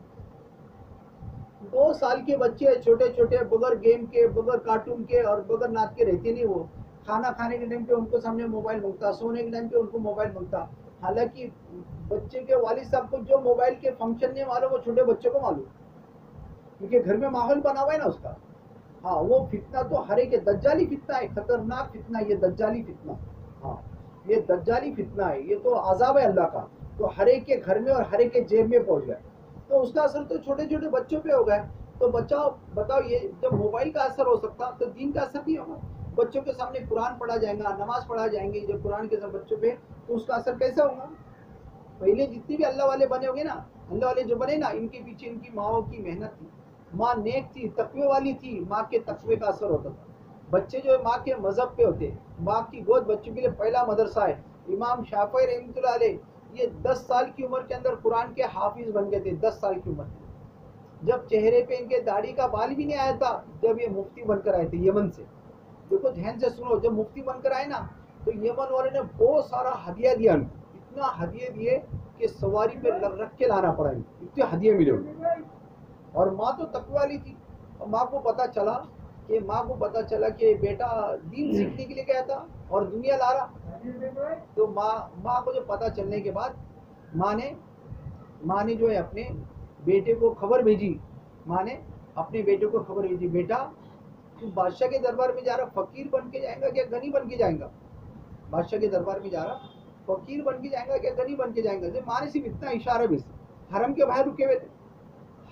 2 साल के बच्चे छोटे छोटे, बगैर गेम के, बगैर कार्टून के और बगैर नाच के रहते नहीं। वो खाना खाने के टाइम पे उनको सामने मोबाइल मांगता, सोने के टाइम पे उनको मोबाइल मांगता। हालांकि बच्चे के वालिद साहब को जो मोबाइल के फंक्शन नहीं मालूम, वो छोटे बच्चों को मालूम, क्योंकि घर में माहौल बना हुआ है ना उसका। हाँ, वो फितना तो हर एक दज्जाली फितना है, खतरनाक फितना, ये दज्जाली फितना। हाँ, ये दज्जाली फितना है, ये तो आजाब है अल्लाह का। तो हर एक के घर में और हर एक के जेब में पहुंच गया, तो उसका असर तो छोटे छोटे बच्चों पे हो गया। तो बताओ ये जब मोबाइल का असर हो सकता तो दीन का असर नहीं होगा। बच्चों के सामने कुरान पढ़ा जाएगा, नमाज पढ़ा जाएंगे, जब कुरान के साथ बच्चों पे, तो उसका असर कैसे होगा? पहले जितने भी अल्लाह वाले बने होंगे ना, अल्लाह वाले जो बने ना, इनके पीछे इनकी माओ की मेहनत थी, माँ नेक थी, तकवे वाली थी, माँ के तकवे का असर होता था। बच्चे जो है माँ के मजहब पे होते, माँ की गोद बच्चों के लिए पहला मदरसा है। इमाम शाफी रहमतुल्लाह अलैह, ये 10 साल की उम्र के अंदर कुरान के हाफिज बन गए थे, 10 साल की उम्र। जब चेहरे पे इनके दाढ़ी का बाल भी नहीं आया था, जब ये मुफ्ती बनकर आए थे यमन से। देखो ध्यान से सुनो, जब मुफ्ती बनकर आए ना, तो यमन वाले ने बहुत सारा हदिया दिया, इतना हदिये दिए कि सवारी पे रख के लाना पड़ा, इतने हदिये मिले उन्हें। और माँ तो तकवा वाली थी, और माँ को पता चला कि बेटा दीन सीखने के लिए गया था और दुनिया ला रहा। तो माँ को जो पता चलने के बाद माँ ने जो है अपने बेटे को खबर भेजी, माँ ने अपने बेटे को खबर भेजी, बेटा तू बादशाह के दरबार में जा रहा, फकीर बन के जाएगा क्या गनी बन के जाएगा? बादशाह के दरबार में जा रहा, फकीर बन के जाएगा क्या गनी बन के जाएगा? जब माँ ने सिर्फ इतना इशारा भी, हरम के बाहर रुके हुए थे,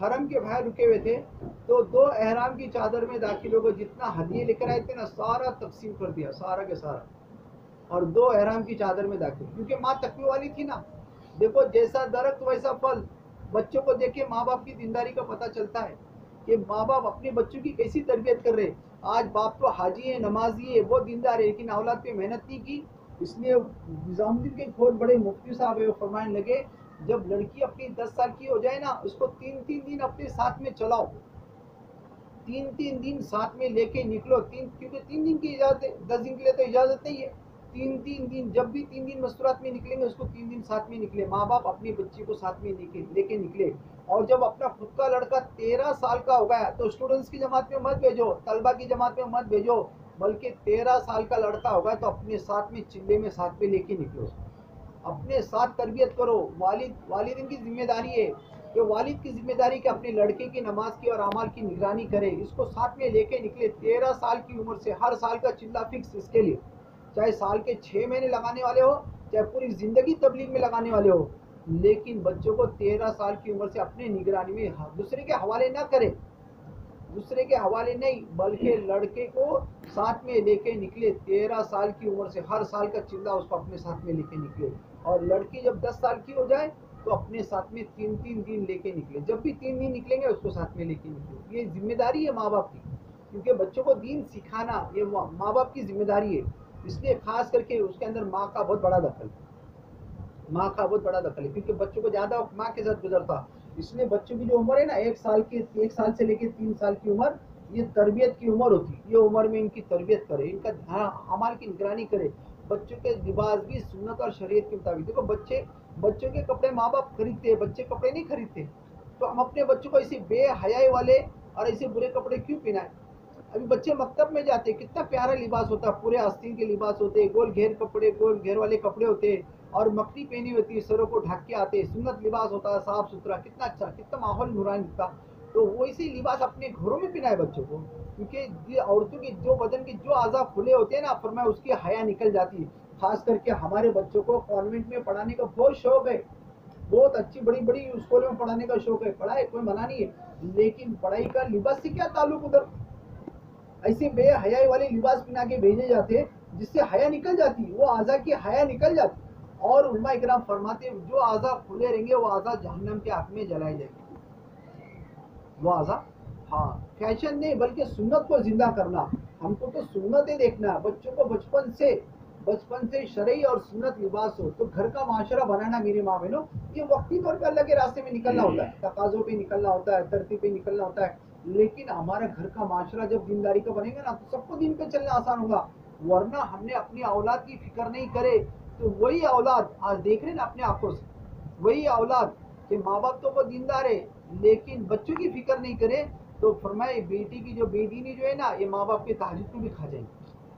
حرم کے باہر رکے ہوئے تھے تو 2 احرام کی چادر میں داخل ہو گئے، جتنا ہدیے لے کر آئے تھے نا سارا تقسیم کر دیا، سارا کے سارا، اور 2 احرام کی چادر میں داخل، کیونکہ ماں تقوی والی تھی نا. دیکھو جیسا درخت ویسا پھل. بچوں کو دیکھے ماں باپ کی دینداری کا پتہ چلتا ہے کہ ماں باپ اپنے بچوں کی کیسی تربیت کر رہے. آج باپ تو حاجی ہے، نمازی ہے، بہت دیندار ہے، لیکن اولاد پہ محنت نہیں کی. اس لیے نظام الدین کے بہت بڑے مفتی صاحب ہے، وہ فرمانے لگے جب لڑکی اپنی 10 سال کی ہو جائے نا، اس کو 3 دن اپنے ساتھ میں چلاؤ، 3 دن ساتھ میں لے کے نکلو. کیونکہ 3 دن کی اجازت ہے، 10 دن کے لیے تو اجازت نہیں ہے. 3 دن جب بھی 3 دن مستورات میں نکلیں گے، اس کو 3 دن ساتھ میں نکلے. ماں باپ اپنی بچی کو ساتھ میں لے کے نکلے. اور جب اپنا خود کا لڑکا 13 سال کا ہو گیا تو اسٹوڈنٹس کی جماعت میں مت بھیجو، طلبہ کی جماعت میں مت بھیجو، بلکہ 13 سال کا لڑکا ہوگا تو اپنے ساتھ میں چلے میں ساتھ میں لے کے نکلو. اپنے ساتھ تربیت کرو. والدین کی ذمہ داری ہے کہ والد کی ذمہ داری کہ اپنے لڑکے کی نماز کی اور اعمال کی نگرانی کرے، اس کو ساتھ میں لے کے نکلے. 13 سال کی عمر سے ہر سال کا چلہ فکس اس کے لیے، چاہے سال کے 6 مہینے لگانے والے ہو، چاہے پوری زندگی تبلیغ میں لگانے والے ہو، لیکن بچوں کو 13 سال کی عمر سے اپنے نگرانی میں دوسرے کے حوالے نہ کرے. دوسرے کے حوالے نہیں، بلکہ لڑکے کو ساتھ میں لے کے نکلے. 13 سال کی عمر سے ہر سال کا چلہ اس کو اپنے ساتھ میں لے کے نکلے. اور لڑکی جب 10 سال کی ہو جائے تو اپنے ساتھ میں 3 دن لے کے نکلے. جب بھی 3 دن نکلیں گے اس کو ساتھ میں لے کے نکلے. یہ ذمہ داری ہے ماں باپ کی، کیونکہ بچوں کو دین سکھانا یہ ماں باپ کی ذمہ داری ہے. اس لیے خاص کر کے اس کے اندر ماں کا بہت بڑا دخل ہے. ماں کا بہت بڑا دخل ہے، کیونکہ بچوں کو زیادہ وقت ماں کے ساتھ گزرتا. اس لیے بچوں کی جو عمر ہے نا 1 سال سے لے کے 3 سال کی عمر، یہ تربیت کی عمر ہوتی. یہ عمر میں ان کی تربیت کرے، ان کا اعمال کی نگرانی کرے. بچوں کے لباس بھی سنت اور شریعت کے مطابق. دیکھو بچوں کے کپڑے ماں باپ خریدتے ہیں، بچے کپڑے نہیں خریدتے. تو ہم اپنے بچوں کو ایسے بے حیائی والے اور ایسے برے کپڑے کیوں پہنائیں؟ ابھی بچے مکتب میں جاتے، کتنا پیارا لباس ہوتا ہے، پورے آستین کے لباس ہوتے، گول گھیر والے کپڑے ہوتے، اور مکڑی پہنی ہوتی ہے، سروں کو ڈھک کے آتے، سنت لباس ہوتا ہے، صاف ستھرا، کتنا اچھا، کتنا ماحول نورانی دکھتا. تو ویسے لباس اپنے گھروں میں پہنائے بچوں کو، کیونکہ یہ عورتوں کے جو بدن کے جو اعضاء کھلے ہوتے ہیں نا، فرمایا اس کی حیا نکل جاتی ہے. خاص کر کے ہمارے بچوں کو کانوینٹ میں پڑھانے کا بہت شوق ہے، بہت اچھی بڑی اسکولوں میں پڑھانے کا شوق ہے. پڑھائے، کوئی منع نہیں ہے، لیکن پڑھائی کا لباس سے کیا تعلق؟ ادھر ایسے بے حیائی والے لباس پہنا کے بھیجے جاتے جس سے حیا نکل جاتی، وہ اعضاء کی حیا نکل جاتی. اور علماء اکرام فرماتے ہیں جو اعضاء کھلے رہیں گے وہ اعضاء جہنم کے آگ میں جلائے جائیں گے. وہ اعضاء، ہاں، فیشن نہیں بلکہ سنت کو زندہ کرنا. ہم کو تو سنتیں دیکھنا ہے. بچوں کو بچپن سے شرعی اور سنت لباس ہو تو گھر کا معاشرہ بنانا. میری ماں بہنوں، یہ وقتی طور پہ اللہ کے راستے میں نکلنا ہوتا ہے، تقاضوں پہ نکلنا ہوتا ہے، ترتیب پہ نکلنا ہوتا ہے. لیکن ہمارا گھر کا معاشرہ جب دینداری کا بنے گا نا تو سب کو دین پہ چلنا آسان ہوگا. ورنہ ہم نے اپنی اولاد کی فکر نہیں کرے تو وہی اولاد آج دیکھ رہے نا اپنے آنکھوں سے، وہی اولاد کہ ماں باپ تو وہ دیندار ہے لیکن بچوں کی فکر نہیں کرے، تو فرمائے بیٹی کی جو بے دینی جو ہے نا، یہ ماں باپ کے تہجد کو بھی کھا جائے گی.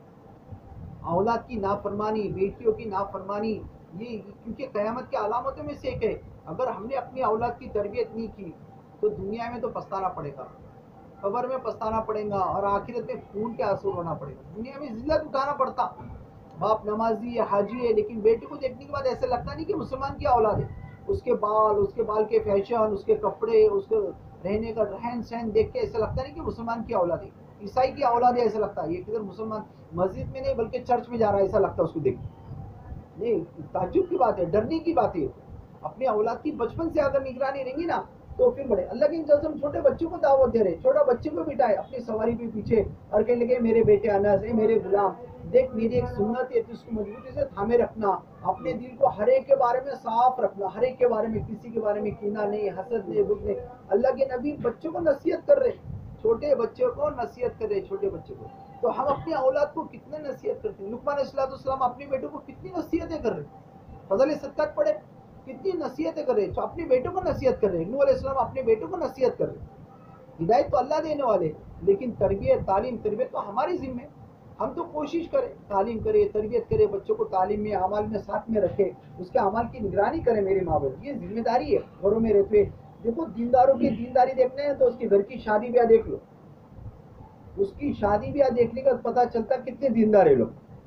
اولاد کی نافرمانی، بیٹیوں کی نافرمانی، یہ کیونکہ قیامت کی علامتوں میں سے ایک ہے. اگر ہم نے اپنی اولاد کی تربیت نہیں کی تو دنیا میں تو پچھتانا پڑے گا، قبر میں پچھتانا پڑے گا، اور آخرت میں خون کے آنسو رونا پڑے گا. دنیا میں ذلت اٹھانا پڑتا. باپ نمازی ہے، حاجی ہے، لیکن بیٹے کو دیکھنے کے بعد ایسا لگتا نہیں کہ مسلمان کی اولاد ہے. اس کے بال کے فیشن، اس کے کپڑے، اس کے رہنے کا رہن سہن دیکھ کے ایسا لگتا نہیں کہ مسلمان کی اولاد ہے، عیسائی کی اولاد ہے. ایسا لگتا ہے یہ کدھر مسلمان مسجد میں نہیں بلکہ چرچ میں جا رہا ہے، ایسا لگتا ہے اس کو دیکھ. نہیں، تعجب کی بات ہے، ڈرنے کی بات ہے. اپنی اولاد کی بچپن سے اگر نگرانی رہیں گی نا تو پھر بڑے. اللہ کے ہم چھوٹے بچوں کو دعوت دے رہے، چھوٹا بچے کو بٹھائے اپنی سواری پہ پیچھے اور کہنے لگے میرے بیٹے انس ہے، میرے غلام دیکھ، میری ایک سنت ہے، تو اس کو مضبوطی سے تھامے رکھنا. اپنے دل کو ہر ایک کے بارے میں صاف رکھنا، ہر ایک کے بارے میں، کسی کے بارے میں کینہ نہیں، حسد نہیں، بغض نہیں. اللہ کے نبی بچوں کو نصیحت کر رہے، چھوٹے بچوں کو نصیحت کر رہے، چھوٹے بچوں کو. تو ہم اپنی اولاد کو کتنے نصیحت کرتے ہیں. لقمان علیہ السلام اپنے بیٹوں کو کتنی نصیحتیں کر رہے. فضل صدقات پڑھے، کتنی نصیحتیں کر رہے، تو اپنے بیٹوں کو نصیحت کر رہے. نوح علیہ السلام اپنے بیٹوں کو نصیحت کر رہے. ہدایت تو اللہ دینے والے، لیکن تربیت، تعلیم، تربیت تو ہماری ذمہ ہے. ہم تو کوشش کریں، تعلیم کرے، تربیت کرے، بچوں کو تعلیم میں، اعمال میں ساتھ میں رکھے، اس کے اعمال کی نگرانی کرے. میرے ماں باپ، یہ ذمہ داری ہے گھروں میں رہتے. دیکھو دینداروں کی دینداری دیکھنا ہے تو اس کے گھر کی شادی بیاہ دیکھ لو. اس کی شادی بیاہ دیکھنے کا پتہ چلتا کتنے دیندار ہیں لوگ.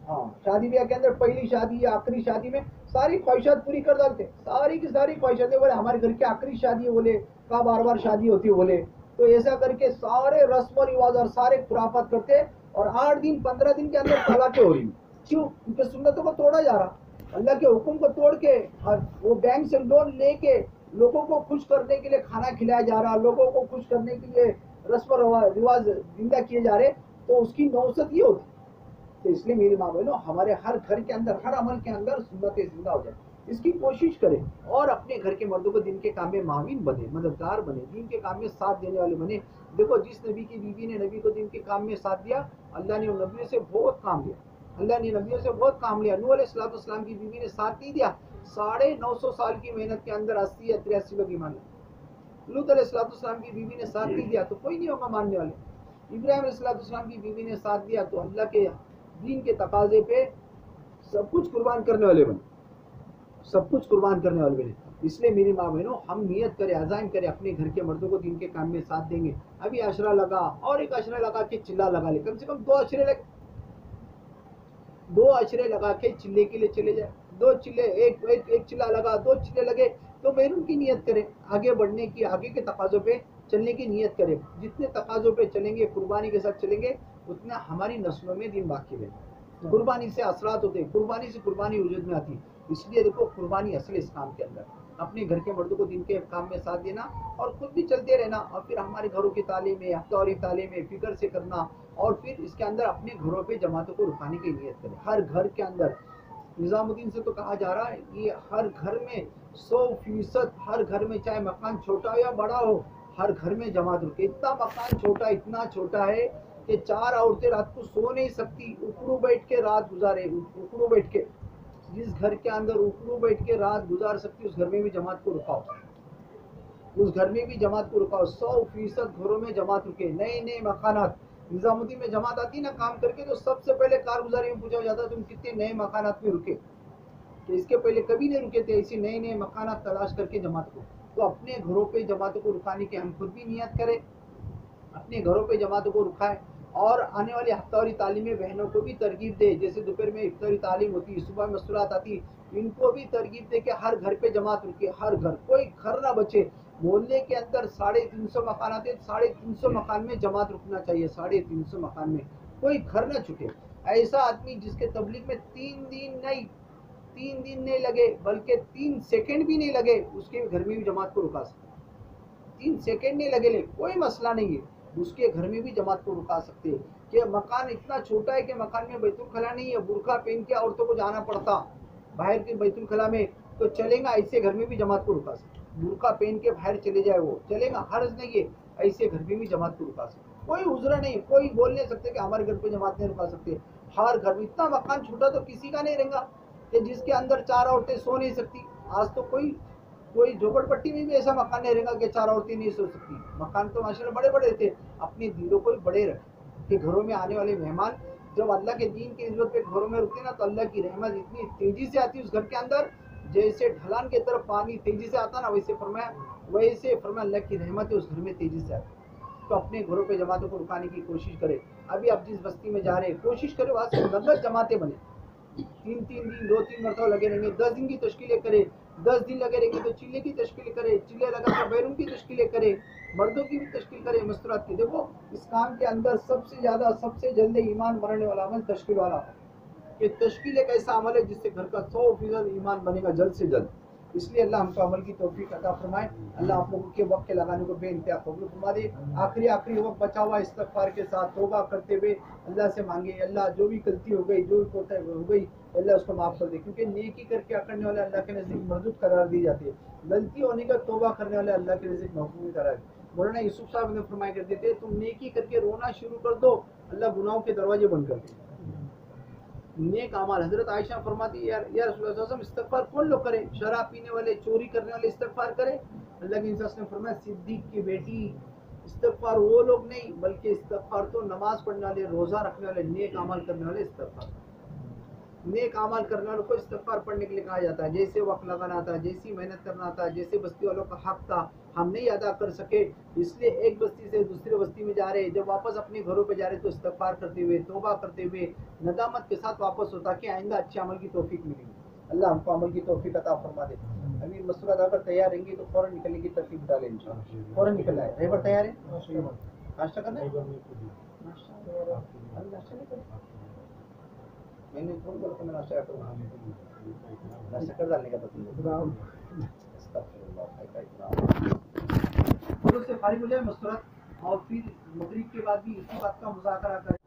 ہاں شادی بیاہ کے اندر پہلی شادی یا آخری شادی میں ساری خواہشات پوری کر ڈالتے، ساری کی ساری خواہشاتیں، بولے ہمارے گھر کی آخری شادی ہے، بولے کا بار بار شادی ہوتی ہے، بولے تو ایسا کر کے سارے رسم و رواج اور سارے خرافات کرتے، اور 8 دن 15 دن کے اندر طلاقیں ہو رہی. کیوں؟ ان کے سنتوں کو توڑا جا رہا، اللہ کے حکم کو توڑ کے، اور وہ بینک سے لون لے کے لوگوں کو خوش کرنے کے لیے کھانا کھلایا جا رہا، لوگوں کو خوش کرنے کے لیے رسم و رواج زندہ کیے جا رہے، تو اس کی نوست یہ ہوتی. تو اس لیے میری ماں بہنوں، ہمارے ہر گھر کے اندر، ہر عمل کے اندر سنتیں زندہ ہو جائیں، اس کی کوشش کریں، اور اپنے گھر کے مردوں کو دین کے کام میں معاون بنے، مددگار بنے، دین کے کام میں ساتھ دینے والے بنے. دیکھو جس نبی کی بیوی نے نبی کو دین کے کام میں ساتھ دیا، اللہ نے ان نبیوں سے بہت کام لیا، اللہ نے نبیوں سے بہت کام لیا. نوح علیہ السلام کی بیوی نے ساتھ نہیں دیا، 950 سال کی محنت کے اندر 80 یا 83 لوگ ایمان لائے. لوط علیہ السلام کی بیوی نے ساتھ نہیں دیا تو کوئی نہیں ہوگا ماننے والے. ابراہیم علیہ السلام کی بیوی نے ساتھ دیا تو اللہ کے دین کے تقاضے پہ سب کچھ قربان کرنے والے بنے، سب کچھ قربان کرنے والے بنے. اس لیے میری ماں بہنوں، ہم نیت کریں، عزائم کریں، اپنے گھر کے مردوں کو دین کے کام میں ساتھ دیں گے. ابھی عشرہ لگا، اور ایک عشرہ لگا کے چلا لگا لے، کم سے کم 2 عشرے لگے، 2 عشرے لگا کے چلے کے لیے چلے جائے. 2 چلے، ایک چلا لگا، 2 چلے لگے تو بہنوں کی نیت کرے، آگے بڑھنے کی، آگے کے تقاضوں پہ چلنے کی نیت کرے. جتنے تقاضوں پہ چلیں گے، قربانی کے ساتھ چلیں گے، اتنا ہماری نسلوں میں دین باقی رہے. قربانی سے اثرات ہوتے ہیں، قربانی سے قربانی وجود میں آتی. اس لیے دیکھو قربانی اصل اس کام کے اندر، اپنے گھر کے مردوں کو دین کے کام میں ساتھ دینا، اور خود بھی چلتے رہنا، اور پھر ہمارے گھروں کی تعلیم ہے، ہفتہ تعلیم ہے، فکر سے کرنا، اور پھر اس کے اندر اپنے گھروں پہ جماعتوں کو رکھانے کی نیت کریں. ہر گھر کے اندر نظام الدین سے تو کہا جا رہا ہے کہ ہر گھر میں 100%، ہر گھر میں چاہے مکان چھوٹا ہو یا بڑا ہو، ہر گھر میں جماعت رکے. اتنا مکان چھوٹا، اتنا چھوٹا ہے کہ 4 عورتیں رات کو سو نہیں سکتی، اکڑو بیٹھ کے رات گزارے، اکڑو بیٹھ کے. جس گھر کے اندر اکڑو بیٹھ کے رات گزار سکتی، اس گھر میں بھی جماعت کو رکاؤ، اس گھر میں بھی جماعت کو رکاؤ. 100% گھروں میں جماعت رکے. نئے نئے مکانات، نظام الدین میں جماعت آتی نا کام کر کے، تو سب سے پہلے کارگزاری میں پوچھا جاتا تم کتنے نئے مکانات میں رکے، کہ اس کے پہلے کبھی نہیں رکے تھے. ایسے نئے نئے مکانات تلاش کر کے جماعت کو. تو اپنے گھروں پہ جماعتوں کو رکانے کی ہم خود بھی نیت کریں، اپنے گھروں پہ جماعتوں کو رکھائیں، اور آنے والی ہفتہ تعلیمی بہنوں کو بھی ترغیب دے. جیسے دوپہر میں افطاری تعلیم ہوتی، صبح مسورات آتی، ان کو بھی ترغیب دے کہ ہر گھر پہ جماعت رکے، ہر گھر، کوئی گھر نہ بچے. محلے کے اندر 350 مکانات ہیں، 350 مکان میں جماعت رکنا چاہیے. 350 مکان میں کوئی گھر نہ چھوٹے. ایسا آدمی جس کے تبلیغ میں 3 دن نہیں لگے، بلکہ 3 سیکنڈ بھی نہیں لگے، اس کے گھر میں بھی جماعت کو رکا سکتے. 3 سیکنڈ نہیں لگے، کوئی مسئلہ نہیں ہے، اس کے گھر میں بھی جماعت کو رکا سکتے ہیں. کہ مکان اتنا چھوٹا ہے کہ مکان میں بیت الخلا نہیں ہے، برقع پہن کے عورتوں کو جانا پڑتا باہر کے بیت الخلا میں، تو چلیں گا، ایسے گھر میں بھی جماعت کو رکا سکتے. برقع پہن کے باہر چلے جائے، وہ چلے گا، حرج نہیں ہے، ایسے گھر میں بھی جماعت کو رکا سکتے. کوئی عذر نہیں، کوئی بول نہیں سکتے کہ ہمارے گھر پہ جماعت نہیں رکا سکتے. ہر گھر میں اتنا مکان چھوٹا تو کسی کا نہیں رہے گا کہ جس کے اندر 4 عورتیں سو نہیں سکتی. آج تو کوئی جھوپڑ پٹی میں بھی ایسا مکان نہیں رہے گا کہ 4 عورتیں نہیں سو سکتی. مکان تو ماشاءاللہ بڑے بڑے رہتے. اپنے دلوں کو بڑے رکھیں کہ گھروں میں آنے والے مہمان جب اللہ کے دین کی عزت پہ گھروں میں رکتے نا، تو اللہ کی رحمت اتنی تیزی سے آتی اس گھر کے اندر، جیسے ڈھلان کی طرف پانی تیزی سے آتا نا، ویسے فرمایا اللہ کی رحمت اس گھر میں تیزی سے آتی. تو اپنے گھروں پہ جماعتوں کو رکانے کی کوشش کرے. ابھی آپ جس بستی میں جا رہے ہیں، کوشش کرے وہاں سے 90 جماعتیں بنے. 3 دن 2-3 مرتبہ لگے رہیں گے، 10 دن کی تشکیلیں کرے. 10 دن لگے رہیں گے تو چلے کی تشکیل کرے، چلے لگا کر بیرون کی تشکیلیں کرے، مردوں کی بھی تشکیل کرے، مستورات کی. دیکھو اس کام کے اندر سب سے زیادہ، سب سے جلد ایمان بنانے والا عمل تشکیل والا. کہ تشکیل ایک ایسا عمل ہے جس سے گھر کا 100% ایمان بنے گا جلد سے جلد. اس لیے اللہ ہم کو عمل کی توفیق عطا فرمائے. اللہ آپ لوگوں کے وقت کے لگانے کو بے انتہا قبول فرما دے. آخری وقت بچا ہوا استغفار کے ساتھ توبہ کرتے ہوئے اللہ سے مانگے، اللہ جو بھی غلطی ہو گئی، جو بھی کوتاہی ہو گئی، اللہ اس کو معاف کر دے. کیونکہ نیکی کر کے کرنے والے اللہ کے نزدیک مردود قرار دی جاتی ہے. غلطی ہونے کا توبہ کرنے والے اللہ کے نزدیک محفوظ قرار دی. مولانا یوسف صاحب نے فرمایا کرتے تھے، تم نیکی کر کے رونا شروع کر دو، اللہ گناہوں کے دروازے بند کر دے. نیک اعمال. حضرت عائشہ فرماتی ہے، یا رسول اللہ صلی اللہ علیہ وسلم استغفار کون لوگ کرے؟ شراب پینے والے، چوری کرنے والے استغفار کرے؟ اللہ کے انسان نے فرمایا صدیق کی بیٹی، استغفار وہ لوگ نہیں، بلکہ استغفار تو نماز پڑھنے والے، روزہ رکھنے والے، نیک اعمال کرنے والے استغفار. نیک اعمال کرنے والوں کو استغفار پڑھنے کے لیے کہا جاتا ہے. جیسے وقت لگانا تھا، جیسی محنت کرنا تھا، جیسے بستی والوں کا حق تھا، ہم نہیں ادا کر سکے، اس لیے ایک بستی سے دوسری بستی میں جا رہے، جب واپس اپنے گھروں پہ جا رہے تو استغفار کرتے ہوئے، توبہ کرتے ہوئے، ندامت کے ساتھ واپس ہوتا کہ آئندہ اچھے عمل کی توفیق ملے گی۔ اللہ ہم کو عمل کی توفیق عطا فرما دے۔ ابھی مسورات اگر تیار رہیں گی تو فوراً نکلنے کی ترتیب ڈالیں انشاءاللہ، فوراً نکل آئے۔ رہبر تیار ہے؟ ناشتہ کرنا ہے؟ ناشتہ نہیں کرنا؟ میں نے فون کر کے میں ناشتہ کروں گا، ناشتہ کر ڈالنے کا پسند ہے۔ سے فارغ ہو جائے مسورت، اور پھر مغرب کے بعد بھی اسی بات کا مذاکرہ کریں۔